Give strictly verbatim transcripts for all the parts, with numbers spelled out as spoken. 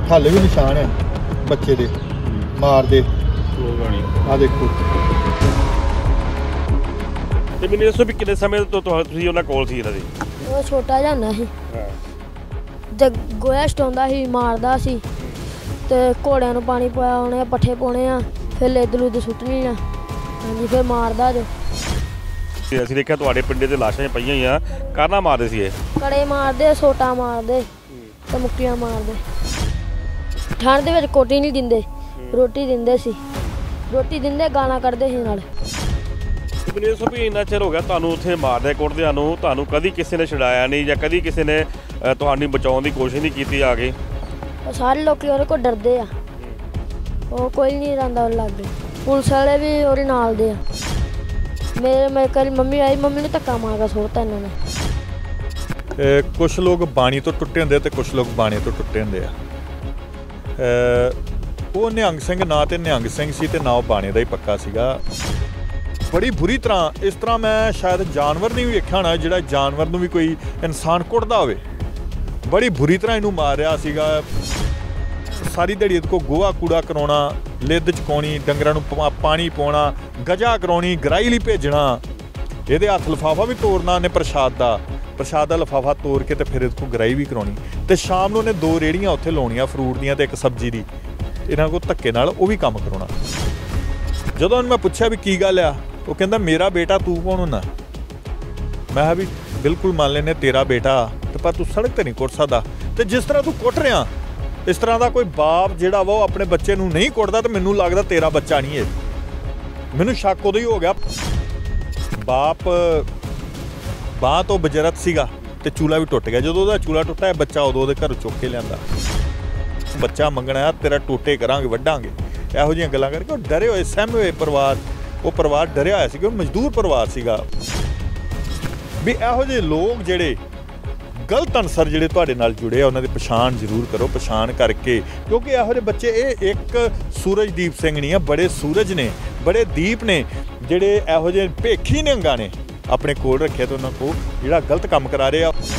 हाले भी निशान है बच्चे दे मार दे आ देखो। ਤੇ ਮੈਨੂੰ ਦੱਸੋ ਵੀ ਕਿੰਨੇ ਸਮੇਂ ਤੋਂ ਤੁਸੀਂ ਉਹਨਾਂ ਕੋਲ ਸੀ ਇਹਨਾਂ ਦੀ? ਉਹ ਛੋਟਾ ਜਿਹਾ ਹੁੰਦਾ ਸੀ ਤੇ ਗੋਇਆ ਸਟਾਉਂਦਾ ਸੀ, ਮਾਰਦਾ ਸੀ ਤੇ ਘੋੜਿਆਂ ਨੂੰ ਪਾਣੀ ਪਾਇਆ ਉਹਨੇ, ਪੱਠੇ ਪਾਉਣੇ ਆ, ਫਿਰ ਲਿੱਦ ਲੁੱਦ ਸੁੱਟਣੀ ਆ। ਹਾਂਜੀ, ਫਿਰ ਮਾਰਦਾ ਜੋ। ਅਸੀਂ ਦੇਖਿਆ ਤੁਹਾਡੇ ਪਿੰਡੇ ਦੇ ਲਾਸ਼ਾਂ ਪਈਆਂ ਹੀ ਆ, ਕਾਹਨਾਂ ਮਾਰਦੇ ਸੀ ਇਹ? ਕੜੇ ਮਾਰਦੇ, ਸੋਟਾ ਮਾਰਦੇ ਤੇ ਮੁੱਕੀਆਂ ਮਾਰਦੇ। ਠੰਡ ਦੇ ਵਿੱਚ ਕੋਟੀ ਨਹੀਂ ਦਿੰਦੇ, ਰੋਟੀ ਦਿੰਦੇ ਸੀ, ਰੋਟੀ ਦਿੰਦੇ ਗਾਲਾਂ ਕੱਢਦੇ ਸੀ ਨਾਲ। ਮੈਨੂੰ ਦੱਸੋ ਵੀ ਇੰਨਾ ਚਿਰ ਹੋ ਗਿਆ ਤੁਹਾਨੂੰ ਉੱਥੇ ਮਾਰਦੇ ਕੁੱਟਦਿਆਂ ਨੂੰ, ਤੁਹਾਨੂੰ ਕਦੀ ਕਿਸੇ ਨੇ ਛੁਡਾਇਆ ਨਹੀਂ ਜਾਂ ਕਦੀ ਕਿਸੇ ਨੇ ਤੁਹਾਨੂੰ ਬਚਾਉਣ ਦੀ ਕੋਸ਼ਿਸ਼ ਨਹੀਂ ਕੀਤੀ ਆ ਕੇ? ਉਹ ਸਾਰੇ ਲੋਕ ਉਹਦੇ ਕੋਲ ਡਰਦੇ ਆ, ਉਹ ਕੋਈ ਨਹੀਂ ਰਹਿੰਦਾ ਉਹ ਲਾਗੇ। ਪੁਲਿਸ ਵਾਲੇ ਵੀ ਉਹਦੇ ਨਾਲ ਦੇ ਆ। ਮੇਰੇ ਮੇਰੇ ਘਰ ਮੰਮੀ ਆਈ, ਮੰਮੀ ਨੂੰ ਧੱਕਾ ਮਾਰ ਕੇ ਸੁੱਟਤਾ ਇਹਨਾਂ ਨੇ। कुछ लोग बाणी तो टुटे होंगे तो कुछ लोग बाणे तो टुटे होंगे आ। वो निहंग सिंह ना तो निहंग सिंह सी ते ना वो बाणे का ही पक्का सीगा। बड़ी बुरी तरह, इस तरह मैं शायद जानवर नहीं वेख्या होना जिहड़ा जानवर नूं भी कोई इंसान कुटदा होवे। बड़ी बुरी तरह इनू मारिया सीगा। सारी दिहाड़ी इहदे कोल गोहा कूड़ा कराउणा, लिद्द चुकाउणी, डंगरां नूं पानी पाउणा, गजा कराउणी, गराई लई भेजना, इहदे हत्थ लिफाफा भी तोड़ना इहने प्रशाद दा, प्रशाद का लिफाफा तोड़ के तो फिर इसको गराई भी करानी। तो शाम को उन्हें दो रेहड़ियाँ उत्थे लाउणियां फ्रूट दियां ते एक सब्जी की, इन्हां को धक्के नाल वो भी काम कराउणा। जदों मैं पूछा भी की गल आ, वो कहंदा मेरा बेटा तू कौन हुंदा? मैं भी बिल्कुल मान लेने तेरा बेटा, तो पर तू सड़क ते नहीं कुट सकदा। तो जिस तरह तू कुट रहा, इस तरह का कोई बाप जिहड़ा वा अपने बच्चे नूं नहीं कुटदा, तो मैनूं लगदा तेरा बच्चा नहीं है। मैनूं शक उदों ही हो गया। बाप बांह तो बजरत सीगा ते चूला भी टुट गया। जो उहदा चूला टुटा है बच्चा उदों उहदे घरों चुक के लिआंदा। बच्चा मंगना है, तेरा टोटे करांगे, वड्डांगे, इहो जिहियां गल्लां करके डरे होए, सहमे होए परिवार। वो परिवार डरिया होया सीगा, मजदूर परिवार सीगा। भी इहो जिहे लोग जिहड़े गलत अनसर जिहड़े तुहाडे नाल जुड़े आ, उन्हां दी पछाण जरूर करो, पछाण करके, क्योंकि इहो जिहे बच्चे ये एक सूरजदीप सिंह नहीं है, बड़े सूरज ने, बड़े दीप ने जिहड़े इहो जिहे भेखी निहंगां ने अपने कोल रखे तो उन्होंने को जिहड़ा गलत काम करा रहे आ।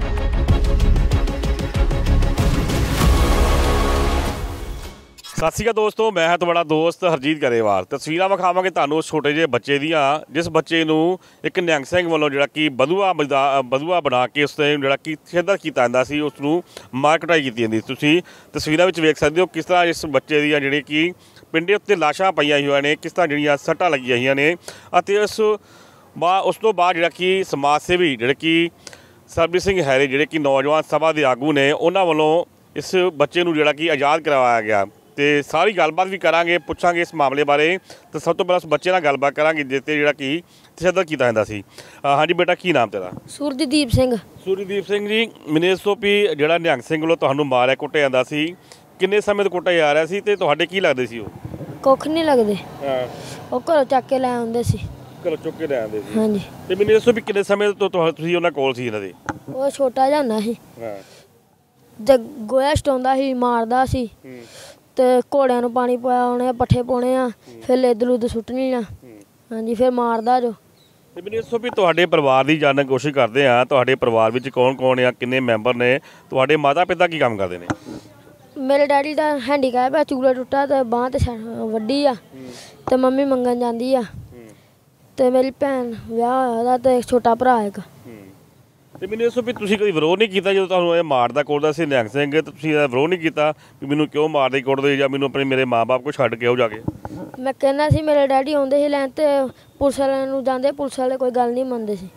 सत श्री अकाल दोस्तों, मैं है तुम्हारा दोस्त हरजीत गरेवाल। तस्वीरां विखावांगे तुहानूं उस छोटे ਜਿਹੇ ਬੱਚੇ ਦੀਆਂ, जिस बच्चे ਨੂੰ एक निहंग सिंह ਵੱਲੋਂ ਜਿਹੜਾ कि बधूआ बधूआ बना के उस टाइम ਜਿਹੜਾ कि ਸ਼ਿੱਦਤ ਕੀਤਾ ਜਾਂਦਾ ਸੀ, ਉਸ ਨੂੰ ਮਾਰ ਕੁਟਾਈ ਕੀਤੀ ਜਾਂਦੀ। ਤੁਸੀਂ ਤਸਵੀਰਾਂ ਵਿੱਚ ਵੇਖ ਸਕਦੇ ਹੋ ਕਿਸ ਤਰ੍ਹਾਂ ਇਸ ਬੱਚੇ ਦੀਆਂ ਜਿਹੜੇ ਕਿ ਪਿੰਡੇ ਉੱਤੇ ਲਾਸ਼ਾਂ ਪਈਆਂ ਹੋਈਆਂ ਨੇ, ਕਿਸ ਤਰ੍ਹਾਂ ਜਿਹੜੀਆਂ ਸੱਟਾਂ ਲੱਗੀਆਂ ਹੋਈਆਂ ਨੇ। ਅਤੇ ਉਸ ਬਾ ਉਸ ਤੋਂ ਬਾਅਦ ਜਿਹੜਾ ਕਿ ਸਮਾਜ ਸੇਵੀ ਜਿਹੜੇ ਕਿ ਸਰਬਜੀਤ ਸਿੰਘ ਹੈਰੇ ਜਿਹੜੇ ਕਿ ਨੌਜਵਾਨ ਸਭਾ ਦੇ ਆਗੂ ਨੇ, ਉਹਨਾਂ ਵੱਲੋਂ ਇਸ ਬੱਚੇ ਨੂੰ ਜਿਹੜਾ ਕਿ ਆਜ਼ਾਦ ਕਰਵਾਇਆ ਗਿਆ। तो सारी गलबात भी करांगे, पुछांगे इस मामले बारे। तो सब तो पहले उस बच्चे नाल गलबात करांगे जिते जिहड़ा कि तशद्दद कीता जांदा सी। हाँ जी बेटा, की नाम तेरा? सूरजदीप सिंह। सूरजदीप सिंह जी, मैंने दसो भी जिहड़ा निहंग सिंह ਵੱਲੋਂ ਤੁਹਾਨੂੰ ਮਾਰਿਆ ਕੁੱਟਿਆ ਜਾਂਦਾ ਸੀ, किन्ने समय ਤੋਂ ਕੁੱਟਿਆ ਜਾ ਰਿਹਾ ਸੀ ਤੇ ਤੁਹਾਡੇ ਕੀ ਲੱਗਦੇ ਸੀ? ਉਹ ਕੁੱਖ ਨਹੀਂ ਲੱਗਦੇ। ਹਾਂ, ਉਹ ਘਰੋਂ ਚੱਕ ਕੇ ਲੈ ਆਉਂਦੇ ਸੀ। ਘਰੋਂ ਚੁੱਕ ਕੇ ਲੈ ਆਉਂਦੇ ਸੀ। ਹਾਂਜੀ। ਤੇ ਮੈਨੂੰ ਦੱਸੋ ਵੀ ਕਿੰਨੇ ਸਮੇਂ ਤੋਂ ਤੁਸੀਂ ਉਹਨਾਂ ਕੋਲ ਸੀ ਇਹਨਾਂ ਦੇ? ਉਹ ਛੋਟਾ ਜਿਹਾ ਹੁੰਦਾ ਸੀ। ਹਾਂ। ਤੇ ਗੋਇਆ ਸਟਾਉਂਦਾ ਸੀ, ਮਾਰਦਾ ਸੀ ਤੇ ਘੋੜਿਆਂ ਨੂੰ ਪਾਣੀ ਪਾਇਆ ਉਹਨੇ, ਪੱਠੇ ਪਾਉਣੇ ਆ, ਫਿਰ ਲਿੱਦ ਲੁੱਦ ਸੁੱਟਣੀ ਆ। ਹਾਂਜੀ, ਫਿਰ ਮਾਰਦਾ ਜੋ। ਤੇ ਮੈਨੂੰ ਦੱਸੋ ਵੀ ਤੁਹਾਡੇ ਪਰਿਵਾਰ ਦੀ ਜਾਣਨ ਦੀ ਕੋਸ਼ਿਸ਼ ਕਰਦੇ ਆ, ਤੁਹਾਡੇ ਪਰਿਵਾਰ ਵਿੱਚ ਕੌਣ ਕੌਣ ਆ, ਕਿੰਨੇ ਮੈਂਬਰ ਨੇ, ਤੁਹਾਡੇ ਮਾਤਾ ਪਿਤਾ ਕੀ ਕੰਮ ਕਰਦੇ ਨੇ? ਮੇਰੇ ਡੈਡੀ ਦਾ ਹੈਂਡੀਕੈਪ ਆ, ਚੂਲਾ ਟੁੱਟਾ ਤੇ ਬਾਂਹ ਤੇ ਵੱਡੀ ਆ, ਤੇ ਮੰਮੀ ਮੰਗਣ ਜਾਂਦੀ ਆ, ਤੇ ਮੇਰੀ ਭੈਣ ਵਿਆਹ ਹੋਇਆ ਉਹਦਾ, ਤੇ ਛੋਟਾ ਭਰਾ ਇੱਕ। ਤੇ ਮੈਨੂੰ ਦੱਸੋ ਵੀ ਤੁਸੀਂ ਕਦੀ ਵਿਰੋਧ ਨਹੀਂ ਕੀਤਾ ਜਦੋਂ ਤੁਹਾਨੂੰ ਇਹ ਮਾਰਦਾ ਕੁੱਟਦਾ ਸੀ ਨਿਹੰਗ ਸਿੰਘ, ਤੇ ਤੁਸੀਂ ਇਹਦਾ ਵਿਰੋਧ ਨਹੀਂ ਕੀਤਾ ਵੀ ਮੈਨੂੰ ਕਿਉਂ ਮਾਰਦੇ ਕੁੱਟਦੇ ਜਾਂ ਮੈਨੂੰ ਆਪਣੇ ਮੇਰੇ ਮਾਂ ਬਾਪ ਕੋਲ ਛੱਡ ਕੇ ਆਓ ਜਾ ਕੇ? ਮੈਂ ਕਹਿੰਦਾ ਸੀ, ਮੇਰੇ ਡੈਡੀ ਆਉਂਦੇ ਸੀ ਲੈਣ ਤੇ ਪੁਲਿਸ ਵਾਲਿਆਂ ਨੂੰ ਜਾਂਦੇ, ਪੁਲਿਸ ਵਾਲੇ ਕੋਈ ਗੱਲ ਨਹੀਂ ਮੰਨਦੇ ਸੀ।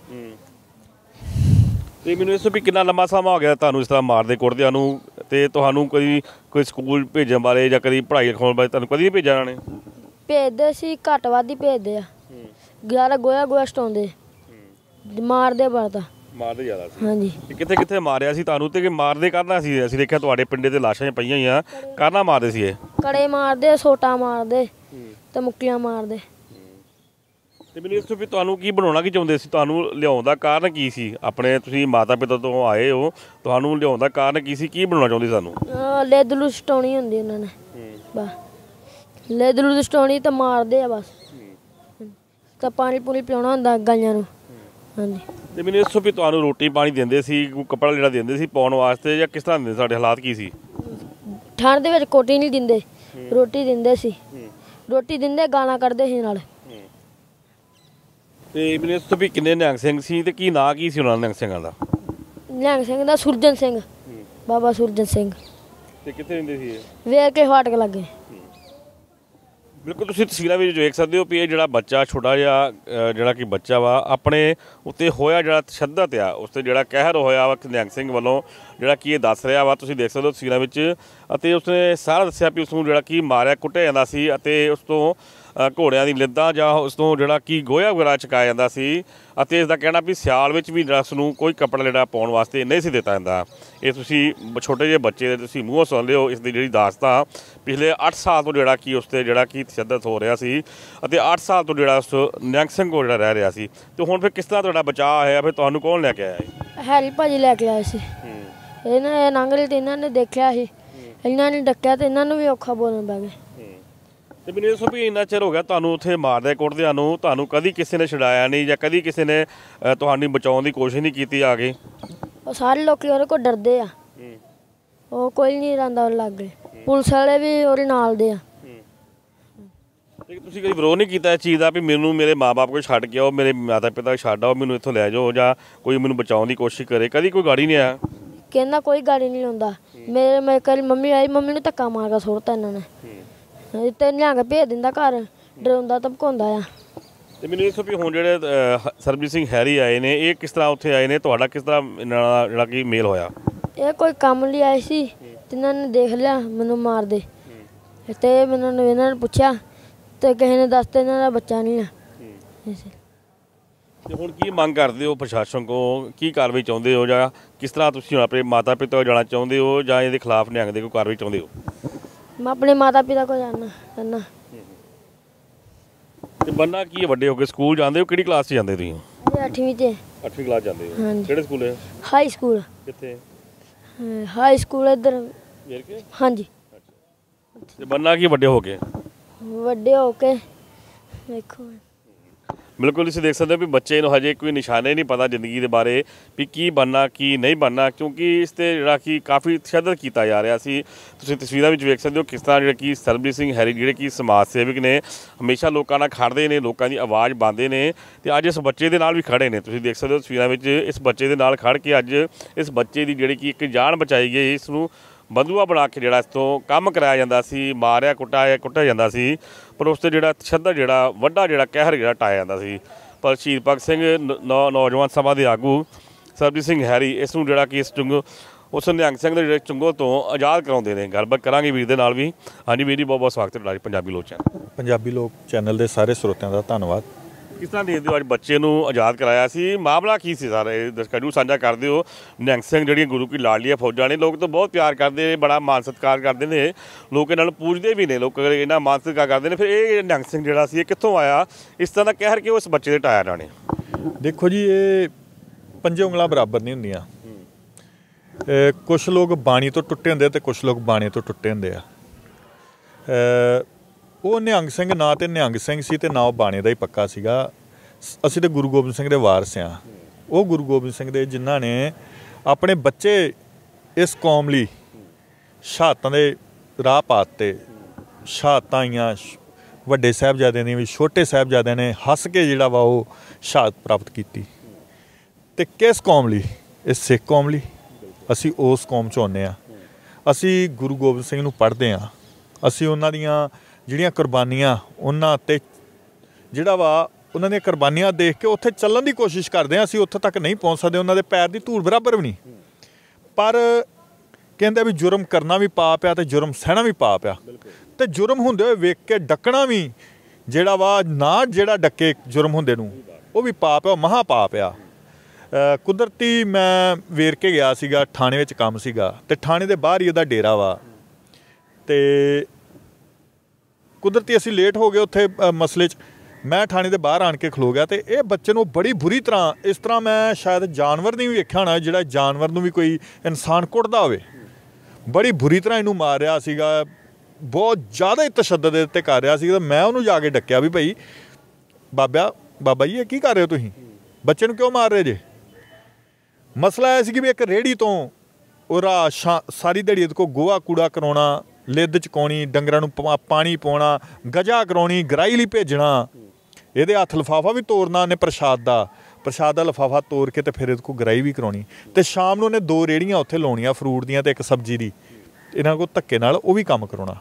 ਤੇ ਮੈਨੂੰ ਦੱਸੋ ਵੀ ਕਿੰਨਾ ਲੰਮਾ ਸਮਾਂ ਹੋ ਗਿਆ ਤੁਹਾਨੂੰ ਇਸ ਤਰ੍ਹਾਂ ਮਾਰਦੇ ਕੁੱਟਦਿਆਂ ਨੂੰ, ਤੇ ਤੁਹਾਨੂੰ ਕਦੀ ਕੋਈ ਸਕੂਲ ਭੇਜਣ ਬਾਰੇ ਜਾਂ ਕਦੀ ਪੜ੍ਹਾਈ ਲਿਖਾਉਣ ਬਾਰੇ ਤੁਹਾਨੂੰ ਕਦੀ ਨਹੀਂ ਭੇਜਿਆ ਇਹਨਾਂ ਨੇ? ਭੇਜਦੇ ਸੀ, ਘੱਟ ਵੱਧ ਹੀ ਭੇਜਦੇ ਆ। ਗਿਆਰਾਂ ਗੋਇਆ ਗੋਇਆ ਸਟਾਉਂਦੇ, ਮਾਰਦੇ ਬੜਾ ਮਾਰਦੇ ਜ਼ਿਆਦਾ ਸੀ। ਹਾਂਜੀ। ਕਿੱਥੇ ਕਿੱਥੇ ਮਾਰਿਆ ਸੀ ਤੁਹਾਨੂੰ ਤੇ ਮਾਰਦੇ ਕਰਨਾ ਸੀ? ਅਸੀਂ ਦੇਖਿਆ ਤੁਹਾਡੇ ਪਿੰਡੇ ਤੇ ਲਾਸ਼ਾਂ ਪਈਆਂ ਹੋਈਆਂ, ਕਰਨਾ ਮਾਰਦੇ ਸੀ ਇਹ? ਕੜੇ ਮਾਰਦੇ, ਸੋਟਾ ਮਾਰਦੇ ਤੇ ਮੁੱਕੀਆਂ ਮਾਰਦੇ। ਤੇ ਮੈਨੂੰ ਦੱਸੋ ਵੀ ਤੁਹਾਨੂੰ ਕੀ ਬਣਾਉਣਾ ਕੀ ਚਾਹੁੰਦੇ ਸੀ? ਤੁਹਾਨੂੰ ਲਿਆਉਣ ਦਾ ਕਾਰਨ ਕੀ ਸੀ? ਆਪਣੇ ਤੁਸੀਂ ਮਾਤਾ ਪਿਤਾ ਤੋਂ ਆਏ ਹੋ, ਤੁਹਾਨੂੰ ਲਿਆਉਣ ਦਾ ਕਾਰਨ ਕੀ ਸੀ? ਕੀ ਬਣਾਉਣਾ ਚਾਹੁੰਦੇ ਸਾਨੂੰ? ਲਿੱਦ ਲੁੱਦ ਸਟਾਉਣੀ ਹੁੰਦੀ ਉਹਨਾਂ ਨੇ, ਬਸ ਲਿੱਦ ਲੁੱਦ ਸਟਾਉਣੀ ਤੇ ਮਾਰਦੇ ਆ ਬਸ, ਤੇ ਪਾਣੀ ਪੂਣੀ ਪਿਆਉਣਾ ਹੁੰਦਾ ਗਾਈਆਂ ਨੂੰ। ਹਾਂਜੀ। ਤੇ ਮੈਨੂੰ ਦੱਸੋ ਵੀ ਤੁਹਾਨੂੰ ਰੋਟੀ ਪਾਣੀ ਦਿੰਦੇ ਸੀ, ਕੋਈ ਕੱਪੜਾ ਜਿਹੜਾ ਦਿੰਦੇ ਸੀ ਪਾਉਣ ਵਾਸਤੇ, ਜਾਂ ਕਿਸ ਤਰ੍ਹਾਂ ਦਿੰਦੇ? ਸਾਡੇ ਹਾਲਾਤ ਕੀ ਸੀ? ਠੰਡ ਦੇ ਵਿੱਚ ਕੋਟੀ ਨਹੀਂ ਦਿੰਦੇ, ਰੋਟੀ ਦਿੰਦੇ ਸੀ। ਰੋਟੀ ਦਿੰਦੇ, ਗਾਲਾਂ ਕੱਢਦੇ ਸੀ ਨਾਲ। ਤੇ ਮੈਨੂੰ ਇਸ ਤੋਂ ਵੀ ਕਿੰਨੇ ਨਿਹੰਗ ਸਿੰਘ ਸੀ ਤੇ ਕੀ ਨਾਂ ਕੀ ਸੀ ਉਹਨਾਂ ਨਿਹੰਗ ਸਿੰਘਾਂ ਦਾ? ਨਿਹੰਗ ਸਿੰਘ ਦਾ ਸੁਰਜਨ ਸਿੰਘ, ਬਾਬਾ ਸੁਰਜਨ ਸਿੰਘ। ਤੇ ਕਿੱਥੇ ਰਹਿੰਦੇ ਸੀ ਇਹ? ਵੇਖ ਕੇ ਫਾਟਕ ਲੱਗੇ। ਬਿਲਕੁਲ ਤੁਸੀਂ ਤਸਵੀਰਾਂ ਵਿੱਚ ਵੇਖ ਸਕਦੇ ਹੋ ਵੀ ਇਹ ਜਿਹੜਾ ਬੱਚਾ ਛੋਟਾ ਜਿਹਾ ਅ, ਜਿਹੜਾ ਕਿ ਬੱਚਾ ਵਾ ਆਪਣੇ ਉੱਤੇ ਹੋਇਆ ਜਿਹੜਾ ਤਸ਼ੱਦਦ ਆ ਉਸ 'ਤੇ ਜਿਹੜਾ ਕਹਿਰ ਹੋਇਆ ਵਾ ਨਿਹੰਗ ਸਿੰਘ ਵੱਲੋਂ, ਜਿਹੜਾ ਕਿ ਇਹ ਦੱਸ ਰਿਹਾ ਵਾ, ਤੁਸੀਂ ਦੇਖ ਸਕਦੇ ਹੋ ਤਸਵੀਰਾਂ ਵਿੱਚ। ਅਤੇ ਉਸਨੇ ਸਾਰਾ ਦੱਸਿਆ ਵੀ ਉਸ ਨੂੰ ਜਿਹੜਾ ਕਿ ਮਾਰਿਆ ਕੁੱਟਿਆ ਜਾਂਦਾ ਸੀ ਅਤੇ ਉਸ ਤੋਂ ਅ, ਘੋੜਿਆਂ ਦੀ ਲਿੱਦਾਂ ਜਾਂ ਉਸ ਤੋਂ ਜਿਹੜਾ ਕਿ ਗੋਹਾ ਵਗੈਰਾ ਚੁਕਾਇਆ ਜਾਂਦਾ ਸੀ। ਅਤੇ ਇਸ ਦਾ ਕਹਿਣਾ ਵੀ ਸਿਆਲ ਵਿੱਚ ਵੀ ਜਿਹੜਾ ਉਸ ਨੂੰ ਕੋਈ ਕੱਪੜਾ ਜਿਹੜਾ ਪਾਉਣ ਵਾਸਤੇ ਨਹੀਂ ਸੀ ਦਿੱਤਾ ਜਾਂਦਾ। ਇਹ ਤੁਸੀਂ ਛੋਟੇ ਜਿਹੇ ਬੱਚੇ ਦੇ ਤੁਸੀਂ ਮੂੰਹੋਂ ਸੁਣਦੇ ਹੋ ਇਸ ਦੀ ਜਿਹੜੀ ਦਾਸਤਾਂ। ਪਿਛਲੇ ਅੱਠ ਸਾਲ ਤੋਂ ਜਿਹੜਾ ਕਿ ਉਸ 'ਤੇ ਜਿਹੜਾ ਕਿ ਤਸ਼ੱਦਦ ਹੋ ਰਿਹਾ ਸੀ ਅਤੇ ਅੱਠ ਸਾਲ ਤੋਂ ਜਿਹੜਾ ਉਸ ਨਿਹੰਗ ਸਿੰਘ ਕੋਲ ਜਿਹੜਾ ਰਹਿ ਰਿਹਾ ਸੀ। ਅਤੇ ਹੁਣ ਫਿਰ ਕਿਸ ਤਰ੍ਹਾਂ ਤੁਹਾਡਾ ਬਚਾਅ ਹੋਇਆ? ਫਿਰ ਤੁਹਾਨੂੰ ਕੌਣ ਲੈ ਕੇ ਆਇਆ ਜੀ? ਹੈਰੀ ਭਾਜੀ ਲੈ ਕੇ ਆਏ ਸੀ। ਇਹਨਾਂ ਨੰਗਲ ਤੇ ਇਹਨਾਂ ਨੇ ਦੇਖਿਆ ਸੀ, ਇਹਨਾਂ ਨੇ ਡੱਕਿਆ ਤੇ ਇਹਨਾਂ ਨੂੰ ਵੀ ਔਖਾ ਬੋਲਣ ਪੈ ਗਿਆ। ਤੇ ਮੈਨੂੰ ਦੱਸੋ ਵੀ ਇੰਨਾ ਚਿਰ ਹੋ ਗਿਆ ਤੁਹਾਨੂੰ ਉੱਥੇ ਮਾਰਦੇ ਕੁੱਟਦਿਆਂ ਨੂੰ, ਤੁਹਾਨੂੰ ਕਦੀ ਕਿਸੇ ਨੇ ਛਡਾਇਆ ਨਹੀਂ ਜਾਂ ਕਦੀ ਕਿਸੇ ਨੇ ਅ, ਤੁਹਾਨੂੰ ਬਚਾਉਣ ਦੀ ਕੋਸ਼ਿਸ਼ ਨਹੀਂ ਕੀਤੀ ਆ ਕੇ? ਉਹ ਸਾਰੇ ਲੋਕੀ ਉਹਦੇ ਕੋਲ ਡਰਦੇ ਆ, ਉਹ ਕੋਈ ਨਹੀਂ ਰਹਿੰਦਾ ਉਹ ਲਾਗੇ। ਪੁਲਿਸ ਵਾਲੇ ਵੀ ਉਹਦੇ ਨਾਲ ਦੇ ਆ। ਤੇ ਤੁਸੀਂ ਕਦੀ ਵਿਰੋਧ ਨਹੀਂ ਕੀਤਾ ਇਸ ਚੀਜ਼ ਦਾ ਵੀ ਮੈਨੂੰ ਮੇਰੇ ਮਾਪੇ ਕੋਲ ਛੱਡ ਕੇ ਆਓ, ਮੇਰੇ ਮਾਤਾ ਪਿਤਾ ਛੱਡ ਆਓ, ਮੈਨੂੰ ਇੱਥੋਂ ਲੈ ਜਾਓ, ਜਾਂ ਕੋਈ ਮੈਨੂੰ ਬਚਾਉਣ ਦੀ ਕੋਸ਼ਿਸ਼ ਕਰੇ? ਕਦੀ ਕੋਈ ਗਾੜੀ ਨਹੀਂ ਆਇਆ? ਕਹਿੰਦਾ ਕੋਈ ਗਾੜੀ ਨਹੀਂ ਲਾਉਂਦਾ। ਮੇਰੇ ਮੇਰੇ ਕੋਲ ਮੰਮੀ ਆਈ, ਮੰਮੀ ਨੂੰ ਧੱਕਾ ਮਾਰ ਕੇ ਸੁੱਟਤਾ ਇਹਨਾਂ ਨੇ ਤੇ ਲਿਆ ਕੇ ਭੇਜ ਦਿੰਦਾ ਘਰ, ਡਰਾਉਂਦਾ ਧਮਕਾਉਂਦਾ ਆ। ਤੇ ਮੈਨੂੰ ਦੱਸੋ ਵੀ ਹੁਣ ਜਿਹੜੇ ਅ, ਸਰਬਜੀਤ ਸਿੰਘ ਹੈਰੀ ਆਏ ਨੇ, ਇਹ ਕਿਸ ਤਰ੍ਹਾਂ ਉੱਥੇ ਆਏ ਨੇ? ਤੁਹਾਡਾ ਕਿਸ ਤਰ੍ਹਾਂ ਇਹਨਾਂ ਨਾਲ ਜਿਹੜਾ ਕਿ ਮੇਲ ਹੋਇਆ? ਇਹ ਕੋਈ ਕੰਮ ਲਈ ਆਏ ਸੀ ਤੇ ਇਹਨਾਂ ਨੇ ਦੇਖ ਲਿਆ ਮੈਨੂੰ ਮਾਰਦੇ ਤੇ ਮੈਨੂੰ ਇਹਨਾਂ ਨੇ ਪੁੱਛਿਆ ਤੇ ਕਿਸੇ ਨੇ ਦੱਸਤਾ ਇਹਨਾਂ ਦਾ ਬੱਚਾ ਨਹੀਂ ਆ। ਤੇ ਹੁਣ ਕੀ ਮੰਗ ਕਰਦੇ ਹੋ ਪ੍ਰਸ਼ਾਸਨ ਕੋਲ? ਕੀ ਕਾਰਵਾਈ ਚਾਹੁੰਦੇ ਹੋ ਜਾਂ ਕਿਸ ਤਰ੍ਹਾਂ ਤੁਸੀਂ ਆਪਣੇ ਮਾਤਾ ਪਿਤਾ ਕੋਲ ਜਾਣਾ ਚਾਹੁੰਦੇ ਹੋ ਜਾਂ ਇਹਦੇ ਖਿਲਾਫ ਨਿਹੰਗ ਦੇ ਕੋਈ ਕਾਰਵਾਈ ਚਾਹੁੰਦੇ ਹੋ? ਮੈਂ ਆਪਣੇ ਮਾਤਾ ਪਿਤਾ ਕੋਲ ਜਾਣਾ ਕਰਨਾ। ਤੇ ਬੰਨਾ ਕੀ ਹੈ, ਵੱਡੇ ਹੋ ਕੇ ਸਕੂਲ ਜਾਂਦੇ ਹੋ? ਕਿਹੜੀ ਕਲਾਸ 'ਚ ਜਾਂਦੇ ਤੁਸੀਂ? ਇਹ ਅੱਠਵੀਂ ਤੇ। ਅੱਠਵੀਂ ਕਲਾਸ ਜਾਂਦੇ ਹੋ? ਹਾਂਜੀ। ਕਿਹੜੇ ਸਕੂਲ ਹੈ? High school. ਕਿੱਥੇ? ਹਾਈ ਸਕੂਲ ਇੱਧਰ। ਕੇ ਹਾਂਜੀ। ਤੇ ਬੰਨਾ ਕੀ ਵੱਡੇ ਹੋ ਕੇ? ਵੱਡੇ ਹੋ ਕੇ ਵੇਖੋ। ਬਿਲਕੁਲ ਤੁਸੀਂ ਦੇਖ ਸਕਦੇ ਹੋ ਵੀ ਬੱਚੇ ਨੂੰ ਹਜੇ ਕੋਈ ਨਿਸ਼ਾਨੇ ਨਹੀਂ ਪਤਾ ਜ਼ਿੰਦਗੀ ਦੇ ਬਾਰੇ ਵੀ ਕੀ ਬਣਨਾ ਕੀ ਨਹੀਂ ਬਣਨਾ, ਕਿਉਂਕਿ ਇਸ 'ਤੇ ਜਿਹੜਾ ਕਿ ਕਾਫੀ ਤਸ਼ੱਦਦ ਕੀਤਾ ਜਾ ਰਿਹਾ ਸੀ। ਤੁਸੀਂ ਤਸਵੀਰਾਂ ਵਿੱਚ ਵੇਖ ਸਕਦੇ ਹੋ ਕਿਸ ਤਰ੍ਹਾਂ ਜਿਹੜੇ ਕਿ ਸਰਬਜੀਤ ਸਿੰਘ ਹੈਰੀ ਜਿਹੜੇ ਕਿ ਸਮਾਜ ਸੇਵਕ ਨੇ, ਹਮੇਸ਼ਾ ਲੋਕਾਂ ਨਾਲ ਖੜ੍ਹਦੇ ਨੇ, ਲੋਕਾਂ ਦੀ ਆਵਾਜ਼ ਬਣਦੇ ਨੇ ਅਤੇ ਅੱਜ ਇਸ ਬੱਚੇ ਦੇ ਨਾਲ ਵੀ ਖੜ੍ਹੇ ਨੇ। ਤੁਸੀਂ ਦੇਖ ਸਕਦੇ ਹੋ ਤਸਵੀਰਾਂ ਵਿੱਚ ਇਸ ਬੱਚੇ ਦੇ ਨਾਲ ਖੜ੍ਹ ਕੇ ਅੱਜ ਇਸ ਬੱਚੇ ਦੀ ਜਿਹੜੀ ਕਿ ਇੱਕ ਜਾਨ ਬਚਾਈ ਗਈ। ਇਸ ਨੂੰ ਬੰਦੂਆ ਬਣਾ ਕੇ ਜਿਹੜਾ ਇਸ ਤੋਂ ਕੰਮ ਕਰਾਇਆ ਜਾਂਦਾ ਸੀ, ਮਾਰਿਆ ਕੁੱਟਿਆ ਕੁੱਟਿਆ ਜਾਂਦਾ ਸੀ, ਪਰ ਉਸ 'ਤੇ ਜਿਹੜਾ ਤਸ਼ੱਦਦ ਜਿਹੜਾ ਵੱਡਾ ਜਿਹੜਾ ਕਹਿਰ ਜਿਹੜਾ ਟਾਇਆ ਜਾਂਦਾ ਸੀ। ਪਰ ਸ਼ਹੀਦ ਭਗਤ ਸਿੰਘ ਨੌ ਨੌਜਵਾਨ ਸਭਾ ਦੇ ਆਗੂ ਸਰਬਜੀਤ ਸਿੰਘ ਹੈਰੀ ਇਸ ਨੂੰ ਜਿਹੜਾ ਕਿ ਇਸ ਚੁੰਗੋ ਉਸ ਨਿਹੰਗ ਸਿੰਘ ਦੇ ਜਿਹੜੇ ਚੁੰਗੋ ਤੋਂ ਆਜ਼ਾਦ ਕਰਾਉਂਦੇ ਨੇ। ਗੱਲਬਾਤ ਕਰਾਂਗੇ ਵੀਰ ਦੇ ਨਾਲ ਵੀ। ਹਾਂਜੀ ਵੀਰ ਜੀ, ਬਹੁਤ ਬਹੁਤ ਸਵਾਗਤ ਹੈ ਤੁਹਾਡਾ ਪੰਜਾਬੀ ਲੋਕ ਚੈਨਲ। ਪੰਜਾਬੀ ਲੋਕ ਚੈਨਲ ਦੇ ਸਾਰੇ ਸਰੋਤਿਆਂ ਦਾ ਧੰਨਵਾਦ। ਕਿਸ ਤਰ੍ਹਾਂ ਦੇਖਦੇ ਹੋ ਅੱਜ ਬੱਚੇ ਨੂੰ ਆਜ਼ਾਦ ਕਰਾਇਆ ਸੀ, ਮਾਮਲਾ ਕੀ ਸੀ ਸਾਰਾ ਇਹ ਦਰਸ਼ਕਾਂ ਨੂੰ ਸਾਂਝਾ ਕਰਦੇ ਹੋ? ਨਿਹੰਗ ਸਿੰਘ ਜਿਹੜੀਆਂ ਗੁਰੂ ਕੀ ਲਾਡਲੀਆਂ ਫੌਜਾਂ ਨੇ, ਲੋਕ ਤਾਂ ਬਹੁਤ ਪਿਆਰ ਕਰਦੇ ਨੇ, ਬੜਾ ਮਾਨ ਸਤਿਕਾਰ ਕਰਦੇ ਨੇ, ਲੋਕ ਇਹਨਾਂ ਨੂੰ ਪੂਜਦੇ ਵੀ ਨੇ, ਲੋਕ ਇਹਨਾਂ ਮਾਨ ਸਤਿਕਾਰ ਕਰਦੇ ਨੇ। ਫਿਰ ਇਹ ਨਿਹੰਗ ਸਿੰਘ ਜਿਹੜਾ ਸੀ ਇਹ ਕਿੱਥੋਂ ਆਇਆ? ਇਸ ਤਰ੍ਹਾਂ ਦਾ ਕਹਿਰ ਕਿ ਉਸ ਬੱਚੇ ਦੇ ਟਾਇਆ ਇਹਨਾਂ ਨੇ? ਦੇਖੋ ਜੀ, ਇਹ ਪੰਜੇ ਉਂਗਲਾਂ ਬਰਾਬਰ ਨਹੀਂ ਹੁੰਦੀਆਂ। ਕੁਛ ਲੋਕ ਬਾਣੀ ਤੋਂ ਟੁੱਟੇ ਹੁੰਦੇ ਅਤੇ ਕੁਛ ਲੋਕ ਬਾਣੇ ਤੋਂ ਟੁੱਟੇ ਹੁੰਦੇ ਆ। ਉਹ ਨਿਹੰਗ ਸਿੰਘ ਨਾ ਤਾਂ ਨਿਹੰਗ ਸਿੰਘ ਸੀ ਅਤੇ ਨਾ ਉਹ ਬਾਣੇ ਦਾ ਹੀ ਪੱਕਾ ਸੀਗਾ। ਅਸੀਂ ਤਾਂ ਗੁਰੂ ਗੋਬਿੰਦ ਸਿੰਘ ਦੇ ਵਾਰਸ ਹਾਂ। ਉਹ ਗੁਰੂ ਗੋਬਿੰਦ ਸਿੰਘ ਦੇ ਜਿਨ੍ਹਾਂ ਨੇ ਆਪਣੇ ਬੱਚੇ ਇਸ ਕੌਮ ਲਈ ਸ਼ਹਾਦਤਾਂ ਦੇ ਰਾਹ ਪਾ ਦਿੱਤੇ। ਸ਼ਹਾਦਤਾਂ ਆਈਆਂ, ਵੱਡੇ ਸਾਹਿਬਜ਼ਾਦਿਆਂ ਨੇ ਵੀ, ਛੋਟੇ ਸਾਹਿਬਜ਼ਾਦਿਆਂ ਨੇ ਹੱਸ ਕੇ ਜਿਹੜਾ ਵਾ ਉਹ ਸ਼ਹਾਦਤ ਪ੍ਰਾਪਤ ਕੀਤੀ। ਅਤੇ ਕਿਸ ਕੌਮ ਲਈ? ਇਸ ਸਿੱਖ ਕੌਮ ਲਈ। ਅਸੀਂ ਉਸ ਕੌਮ 'ਚ ਆਉਂਦੇ ਹਾਂ। ਅਸੀਂ ਗੁਰੂ ਗੋਬਿੰਦ ਸਿੰਘ ਨੂੰ ਪੜ੍ਹਦੇ ਹਾਂ। ਅਸੀਂ ਉਹਨਾਂ ਦੀਆਂ ਜਿਹੜੀਆਂ ਕੁਰਬਾਨੀਆਂ, ਉਹਨਾਂ 'ਤੇ ਜਿਹੜਾ ਵਾ ਉਹਨਾਂ ਦੀਆਂ ਕੁਰਬਾਨੀਆਂ ਦੇਖ ਕੇ ਉੱਥੇ ਚੱਲਣ ਦੀ ਕੋਸ਼ਿਸ਼ ਕਰਦੇ ਹਾਂ। ਅਸੀਂ ਉੱਥੇ ਤੱਕ ਨਹੀਂ ਪਹੁੰਚ ਸਕਦੇ, ਉਹਨਾਂ ਦੇ ਪੈਰ ਦੀ ਧੂੜ ਬਰਾਬਰ ਵੀ ਨਹੀਂ। ਪਰ ਕਹਿੰਦੇ ਵੀ ਜੁਰਮ ਕਰਨਾ ਵੀ ਪਾਪ ਆ ਅਤੇ ਜੁਰਮ ਸਹਿਣਾ ਵੀ ਪਾਪ ਆ। ਅਤੇ ਜੁਰਮ ਹੁੰਦੇ ਹੋਏ ਵੇਖ ਕੇ ਡੱਕਣਾ ਵੀ ਜਿਹੜਾ ਵਾ ਨਾ, ਜਿਹੜਾ ਡੱਕੇ ਜੁਰਮ ਹੁੰਦੇ ਨੂੰ, ਉਹ ਵੀ ਪਾਪ ਆ, ਉਹ ਮਹਾ ਪਾਪ ਆ। ਕੁਦਰਤੀ ਮੈਂ ਵੇਰ ਕੇ ਗਿਆ ਸੀਗਾ, ਥਾਣੇ ਵਿੱਚ ਕੰਮ ਸੀਗਾ ਅਤੇ ਥਾਣੇ ਦੇ ਬਾਹਰ ਹੀ ਉਹਦਾ ਡੇਰਾ ਵਾ। ਅਤੇ ਕੁਦਰਤੀ ਅਸੀਂ ਲੇਟ ਹੋ ਗਏ ਉੱਥੇ ਮਸਲੇ 'ਚ। ਮੈਂ ਥਾਣੇ ਦੇ ਬਾਹਰ ਆਣ ਕੇ ਖਲੋ ਗਿਆ ਅਤੇ ਇਹ ਬੱਚੇ ਨੂੰ ਬੜੀ ਬੁਰੀ ਤਰ੍ਹਾਂ, ਇਸ ਤਰ੍ਹਾਂ ਮੈਂ ਸ਼ਾਇਦ ਜਾਨਵਰ ਨਹੀਂ ਵੀ ਵੇਖਿਆ ਹੋਣਾ, ਜਿਹੜਾ ਜਾਨਵਰ ਨੂੰ ਵੀ ਕੋਈ ਇਨਸਾਨ ਕੁੱਟਦਾ ਹੋਵੇ, ਬੜੀ ਬੁਰੀ ਤਰ੍ਹਾਂ ਇਹਨੂੰ ਮਾਰ ਰਿਹਾ ਸੀਗਾ। ਬਹੁਤ ਜ਼ਿਆਦਾ ਹੀ ਤਸ਼ੱਦਦ ਦੇ ਉੱਤੇ ਕਰ ਰਿਹਾ ਸੀਗਾ। ਮੈਂ ਉਹਨੂੰ ਜਾ ਕੇ ਡੱਕਿਆ ਵੀ ਭਾਈ ਬਾਬਾ ਬਾਬਾ ਜੀ ਇਹ ਕੀ ਕਰ ਰਹੇ ਹੋ ਤੁਸੀਂ? ਬੱਚੇ ਨੂੰ ਕਿਉਂ ਮਾਰ ਰਹੇ ਜੇ? ਮਸਲਾ ਇਹ ਸੀ ਕਿ ਵੀ ਇੱਕ ਰੇਹੜੀ ਤੋਂ ਉਹਦਾ ਸ਼ਾ ਸਾਰੀ ਦਿਹਾੜੀ ਇਹਦੇ ਕੋਲ ਗੋਹਾ ਕੂੜਾ ਕਰਾਉਣਾ, ਲਿੱਦ ਚਕਾਉਣੀ, ਡੰਗਰਾਂ ਨੂੰ ਪਾ ਪਾਣੀ ਪਾਉਣਾ, ਗਜਾ ਕਰਾਉਣੀ, ਗਰਾਈ ਲਈ ਭੇਜਣਾ, ਇਹਦੇ ਹੱਥ ਲਿਫਾਫਾ ਵੀ ਤੋੜਨਾ ਉਹਨੇ ਪ੍ਰਸ਼ਾਦ ਦਾ ਪ੍ਰਸ਼ਾਦ ਦਾ ਲਿਫਾਫਾ ਤੋੜ ਕੇ ਤੇ ਫਿਰ ਇਹਦੇ ਕੋਲ ਗਰਾਈ ਵੀ ਕਰਾਉਣੀ। ਅਤੇ ਸ਼ਾਮ ਨੂੰ ਉਹਨੇ ਦੋ ਰੇਹੜੀਆਂ ਉੱਥੇ ਲਾਉਣੀਆਂ ਫਰੂਟ ਦੀਆਂ ਅਤੇ ਇੱਕ ਸਬਜ਼ੀ ਦੀ, ਇਹਨਾਂ ਕੋਲ ਧੱਕੇ ਨਾਲ ਉਹ ਵੀ ਕੰਮ ਕਰਾਉਣਾ।